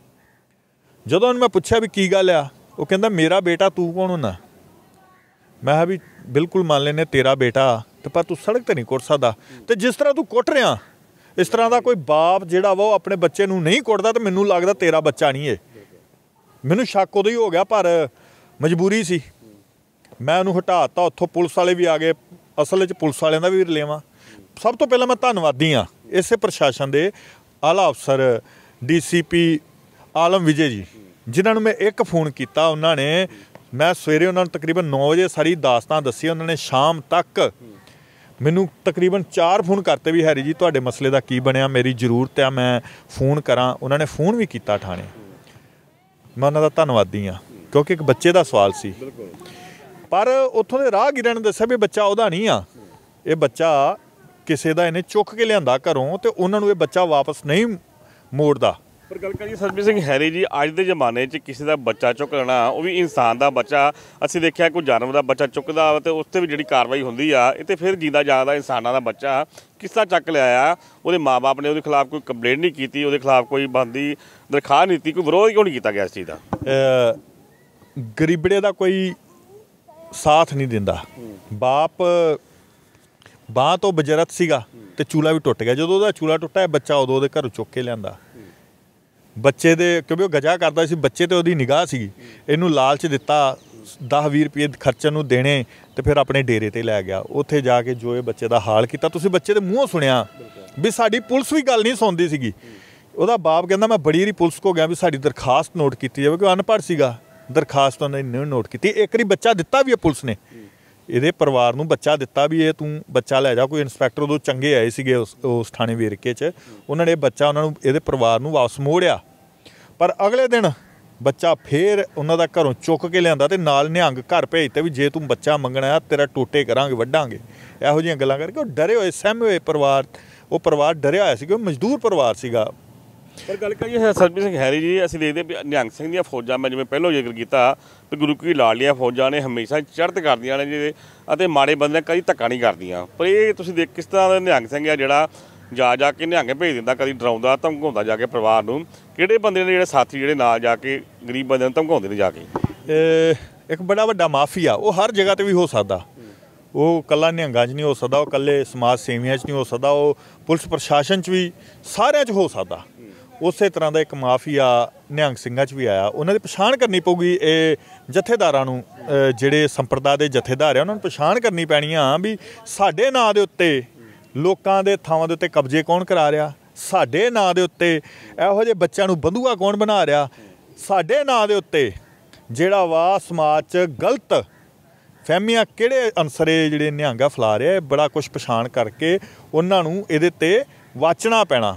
ਜਦੋਂ ਉਹਨੂੰ ਮੈਂ ਪੁੱਛਿਆ ਵੀ ਕੀ ਗੱਲ ਆ, ਉਹ ਕਹਿੰਦਾ ਮੇਰਾ ਬੇਟਾ ਤੂੰ ਕੌਣ ਹੁੰਦਾ? ਮੈਂ ਕਿਹਾ ਵੀ ਬਿਲਕੁਲ ਮੰਨ ਲੈਂਦੇ ਤੇਰਾ ਬੇਟਾ, ਤੇ ਪਰ ਤੂੰ ਸੜਕ 'ਤੇ ਨਹੀਂ ਕੁੱਟ ਸਕਦਾ, ਅਤੇ ਜਿਸ ਤਰ੍ਹਾਂ ਤੂੰ ਕੁੱਟ ਰਿਹਾ ਇਸ ਤਰ੍ਹਾਂ ਦਾ ਕੋਈ ਬਾਪ ਜਿਹੜਾ ਵਾ ਉਹ ਆਪਣੇ ਬੱਚੇ ਨੂੰ ਨਹੀਂ ਕੁੱਟਦਾ, ਅਤੇ ਮੈਨੂੰ ਲੱਗਦਾ ਤੇਰਾ ਬੱਚਾ ਨਹੀਂ ਇਹ। ਮੈਨੂੰ ਸ਼ੱਕ ਉਦੋਂ ਹੀ ਹੋ ਗਿਆ, ਪਰ ਮਜਬੂਰੀ ਸੀ। ਮੈਂ ਉਹਨੂੰ ਹਟਾ ਦਿੱਤਾ ਉੱਥੋਂ। ਪੁਲਿਸ ਵਾਲੇ ਵੀ ਆ ਗਏ, ਅਸਲ ਵਿੱਚ ਪੁਲਿਸ ਵਾਲਿਆਂ ਦਾ ਵੀ ਰਲੇਵਾਂ। ਸਭ ਤੋਂ ਪਹਿਲਾਂ ਮੈਂ ਧੰਨਵਾਦੀ ਹਾਂ ਇਸੇ ਪ੍ਰਸ਼ਾਸਨ ਦੇ ਆਲਾ ਅਫਸਰ ਡੀ ਸੀ ਪੀ ਆਲਮ ਵਿਜੇ ਜੀ, ਜਿਨ੍ਹਾਂ ਨੂੰ ਮੈਂ ਇੱਕ ਫੋਨ ਕੀਤਾ, ਉਹਨਾਂ ਨੇ ਮੈਂ ਸਵੇਰੇ ਉਹਨਾਂ ਨੂੰ ਤਕਰੀਬਨ ਨੌ ਵਜੇ ਸਾਰੀ ਦਾਸਤਾਨ ਦੱਸੀ, ਉਹਨਾਂ ਨੇ ਸ਼ਾਮ ਤੱਕ ਮੈਨੂੰ ਤਕਰੀਬਨ ਚਾਰ ਫੋਨ ਕਰਤੇ ਵੀ ਹੈਰੀ ਜੀ ਤੁਹਾਡੇ ਮਸਲੇ ਦਾ ਕੀ ਬਣਿਆ, ਮੇਰੀ ਜ਼ਰੂਰਤ ਆ ਮੈਂ ਫੋਨ ਕਰਾਂ। ਉਹਨਾਂ ਨੇ ਫੋਨ ਵੀ ਕੀਤਾ ਥਾਣੇ। ਮੈਂ ਉਹਨਾਂ ਦਾ ਧੰਨਵਾਦੀ ਹਾਂ ਕਿਉਂਕਿ ਇੱਕ ਬੱਚੇ ਦਾ ਸਵਾਲ ਸੀ। ਪਰ ਉੱਥੋਂ ਦੇ ਰਾਹਗੀਰਾਂ ਨੇ ਦੱਸਿਆ ਵੀ ਬੱਚਾ ਉਹਦਾ ਨਹੀਂ ਆ, ਇਹ ਬੱਚਾ ਕਿਸੇ ਦਾ ਇਹਨੇ ਚੁੱਕ ਕੇ ਲਿਆਂਦਾ ਘਰੋਂ, ਅਤੇ ਉਹਨਾਂ ਨੂੰ ਇਹ ਬੱਚਾ ਵਾਪਸ ਨਹੀਂ ਮੋੜਦਾ। ਪਰ ਗੱਲ ਕਰੀਏ ਸਰਬਜੀਤ ਸਿੰਘ ਹੈਰੀ ਜੀ, ਅੱਜ ਦੇ ਜ਼ਮਾਨੇ 'ਚ ਕਿਸੇ ਦਾ ਬੱਚਾ ਚੁੱਕ ਲੈਣਾ, ਉਹ ਵੀ ਇਨਸਾਨ ਦਾ ਬੱਚਾ, ਅਸੀਂ ਦੇਖਿਆ ਕੋਈ ਜਾਨਵਰ ਦਾ ਬੱਚਾ ਚੁੱਕਦਾ ਅਤੇ ਉਸ 'ਤੇ ਵੀ ਜਿਹੜੀ ਕਾਰਵਾਈ ਹੁੰਦੀ ਆ, ਇਹ ਤਾਂ ਫਿਰ ਜਿੰਦਾ ਜਾਗਦਾ ਇਨਸਾਨਾਂ ਦਾ ਬੱਚਾ ਕਿਸ ਤਰ੍ਹਾਂ ਚੱਕ ਲਿਆ ਆ, ਉਹਦੇ ਮਾਂ ਬਾਪ ਨੇ ਉਹਦੇ ਖਿਲਾਫ ਕੋਈ ਕੰਪਲੇਂਟ ਨਹੀਂ ਕੀਤੀ, ਉਹਦੇ ਖਿਲਾਫ ਕੋਈ ਬਣਦੀ ਦਰਖਾਸਤ ਨਹੀਂ ਦਿੱਤੀ, ਕੋਈ ਵਿਰੋਧ ਕਿਉਂ ਨਹੀਂ ਕੀਤਾ ਗਿਆ ਇਸ ਚੀਜ਼ ਦਾ? ਗਰੀਬੜੇ ਦਾ ਕੋਈ ਸਾਥ ਨਹੀਂ ਦਿੰਦਾ। ਬਾਪ ਬਾਂਹ ਤੋਂ ਬਜਰਤ ਸੀਗਾ ਅਤੇ ਚੂਲਾ ਵੀ ਟੁੱਟ ਗਿਆ। ਜਦੋਂ ਉਹਦਾ ਚੂਲਾ ਟੁੱਟਾ, ਬੱਚਾ ਉਦੋਂ ਉਹਦੇ ਘਰੋਂ ਚੁੱਕ ਕੇ ਲਿਆਂਦਾ। ਬੱਚੇ ਦੇ ਕਿਉਂਕਿ ਉਹ ਗਜਾ ਕਰਦਾ ਸੀ, ਬੱਚੇ 'ਤੇ ਉਹਦੀ ਨਿਗਾਹ ਸੀਗੀ, ਇਹਨੂੰ ਲਾਲਚ ਦਿੱਤਾ ਦਸ ਵੀਹ ਰੁਪਏ ਖਰਚਣ ਨੂੰ ਦੇਣੇ, ਅਤੇ ਫਿਰ ਆਪਣੇ ਡੇਰੇ 'ਤੇ ਲੈ ਗਿਆ। ਉੱਥੇ ਜਾ ਕੇ ਜੋ ਇਹ ਬੱਚੇ ਦਾ ਹਾਲ ਕੀਤਾ, ਤੁਸੀਂ ਬੱਚੇ ਦੇ ਮੂੰਹੋਂ ਸੁਣਿਆ ਵੀ ਸਾਡੀ ਪੁਲਿਸ ਵੀ ਗੱਲ ਨਹੀਂ ਸੁਣਦੀ ਸੀਗੀ। ਉਹਦਾ ਬਾਪ ਕਹਿੰਦਾ ਮੈਂ ਬੜੀ ਵਾਰੀ ਪੁਲਿਸ ਕੋ ਗਿਆ ਵੀ ਸਾਡੀ ਦਰਖਾਸਤ ਨੋਟ ਕੀਤੀ ਜਾਵੇ, ਕਿਉਂਕਿ ਅਨਪੜ੍ਹ ਸੀਗਾ, ਦਰਖਾਸਤ ਉਹਨੇ ਨਹੀਂ ਨੋਟ ਕੀਤੀ। ਇੱਕ ਵਾਰੀ ਬੱਚਾ ਦਿੱਤਾ ਵੀ ਹੈ ਪੁਲਿਸ ਨੇ, ਇਹਦੇ ਪਰਿਵਾਰ ਨੂੰ ਬੱਚਾ ਦਿੱਤਾ ਵੀ ਇਹ ਤੂੰ ਬੱਚਾ ਲੈ ਜਾ। ਕੋਈ ਇੰਸਪੈਕਟਰ ਉਦੋਂ ਚੰਗੇ ਆਏ ਸੀਗੇ ਉਸ ਉਸ ਥਾਣੇ ਵੇਰਕੇ 'ਚ, ਉਹਨਾਂ ਨੇ ਬੱਚਾ ਉਹਨਾਂ ਨੂੰ ਇਹਦੇ ਪਰਿਵਾਰ ਨੂੰ ਵਾਪਸ ਮੋੜਿਆ। ਪਰ ਅਗਲੇ ਦਿਨ ਬੱਚਾ ਫੇਰ ਉਹਨਾਂ ਦਾ ਘਰੋਂ ਚੁੱਕ ਕੇ ਲਿਆਂਦਾ ਅਤੇ ਨਾਲ ਨਿਹੰਗ ਘਰ ਭੇਜਤੇ ਵੀ ਜੇ ਤੂੰ ਬੱਚਾ ਮੰਗਣਾ ਆ ਤੇਰਾ ਟੋਟੇ ਕਰਾਂਗੇ, ਵੱਢਾਂਗੇ। ਇਹੋ ਜਿਹੀਆਂ ਗੱਲਾਂ ਕਰਕੇ ਉਹ ਡਰੇ ਹੋਏ, ਸਹਿਮੇ ਹੋਏ ਪਰਿਵਾਰ, ਉਹ ਪਰਿਵਾਰ ਡਰਿਆ ਹੋਇਆ ਸੀਗਾ, ਮਜ਼ਦੂਰ ਪਰਿਵਾਰ ਸੀਗਾ। ਪਰ ਗੱਲ ਕਰੀਏ ਸਰਬਜੀਤ ਸਿੰਘ ਹੈਰੀ ਜੀ, ਅਸੀਂ ਦੇਖਦੇ ਵੀ ਨਿਹੰਗ ਸਿੰਘ ਦੀਆਂ ਫੌਜਾਂ, ਮੈਂ ਜਿਵੇਂ ਪਹਿਲਾਂ ਜ਼ਿਕਰ ਕੀਤਾ ਵੀ ਗੁਰੂ ਕੀ ਲਾਡਲੀਆਂ ਫੌਜਾਂ ਨੇ ਹਮੇਸ਼ਾ ਚੜ੍ਹਤ ਕਰਦੀਆਂ ਨੇ ਜੀ, ਅਤੇ ਮਾੜੇ ਬੰਦੇ ਕਦੀ ਧੱਕਾ ਨਹੀਂ ਕਰਦੀਆਂ। ਪਰ ਇਹ ਤੁਸੀਂ ਦੇਖ ਕਿਸ ਤਰ੍ਹਾਂ ਦਾ ਨਿਹੰਗ ਸਿੰਘ ਆ ਜਿਹੜਾ ਜਾ ਜਾ ਕੇ ਨਿਹੰਗੇ ਭੇਜ ਦਿੰਦਾ, ਕਦੀ ਡਰਾਉਂਦਾ ਧਮਕਾਉਂਦਾ ਜਾ ਕੇ ਪਰਿਵਾਰ ਨੂੰ। ਕਿਹੜੇ ਬੰਦੇ ਨੇ ਜਿਹੜੇ ਸਾਥੀ ਜਿਹੜੇ ਨਾਲ ਜਾ ਕੇ ਗਰੀਬ ਬੰਦਿਆਂ ਨੂੰ ਧਮਕਾਉਂਦੇ ਨੇ ਜਾ ਕੇ? ਇੱਕ ਬੜਾ ਵੱਡਾ ਮਾਫੀਆ, ਉਹ ਹਰ ਜਗ੍ਹਾ 'ਤੇ ਵੀ ਹੋ ਸਕਦਾ, ਉਹ ਇਕੱਲਾ ਨਿਹੰਗਾਂ 'ਚ ਨਹੀਂ ਹੋ ਸਕਦਾ, ਉਹ ਇਕੱਲੇ ਸਮਾਜ ਸੇਵੀਆਂ 'ਚ ਨਹੀਂ ਹੋ ਸਕਦਾ, ਉਹ ਪੁਲਿਸ ਪ੍ਰਸ਼ਾਸਨ 'ਚ ਵੀ ਸਾਰਿਆਂ 'ਚ ਹੋ ਸਕਦਾ। ਉਸੇ ਤਰ੍ਹਾਂ ਦਾ ਇੱਕ ਮਾਫੀਆ ਨਿਹੰਗ ਸਿੰਘਾਂ 'ਚ ਵੀ ਆਇਆ। ਉਹਨਾਂ ਦੀ ਪਛਾਣ ਕਰਨੀ ਪਊਗੀ, ਇਹ ਜਥੇਦਾਰਾਂ ਨੂੰ, ਜਿਹੜੇ ਸੰਪਰਦਾ ਦੇ ਜਥੇਦਾਰ ਆ ਉਹਨਾਂ ਨੂੰ ਪਛਾਣ ਕਰਨੀ ਪੈਣੀ ਆ ਵੀ ਸਾਡੇ ਨਾਂ ਦੇ ਉੱਤੇ ਲੋਕਾਂ ਦੇ ਥਾਵਾਂ ਦੇ ਉੱਤੇ ਕਬਜ਼ੇ ਕੌਣ ਕਰਾ ਰਿਹਾ, ਸਾਡੇ ਨਾਂ ਦੇ ਉੱਤੇ ਇਹੋ ਜਿਹੇ ਬੱਚਿਆਂ ਨੂੰ ਬੰਧੂਆ ਕੌਣ ਬਣਾ ਰਿਹਾ, ਸਾਡੇ ਨਾਂ ਦੇ ਉੱਤੇ ਜਿਹੜਾ ਵਾ ਸਮਾਜ 'ਚ ਗਲਤ ਫਹਿਮੀਆਂ ਕਿਹੜੇ ਅਨਸਰੇ ਜਿਹੜੇ ਨਿਹੰਗਾ ਫੈਲਾ ਰਿਹਾ। ਇਹ ਬੜਾ ਕੁਛ ਪਛਾਣ ਕਰਕੇ ਉਹਨਾਂ ਨੂੰ ਇਹਦੇ 'ਤੇ ਵਾਚਣਾ ਪੈਣਾ।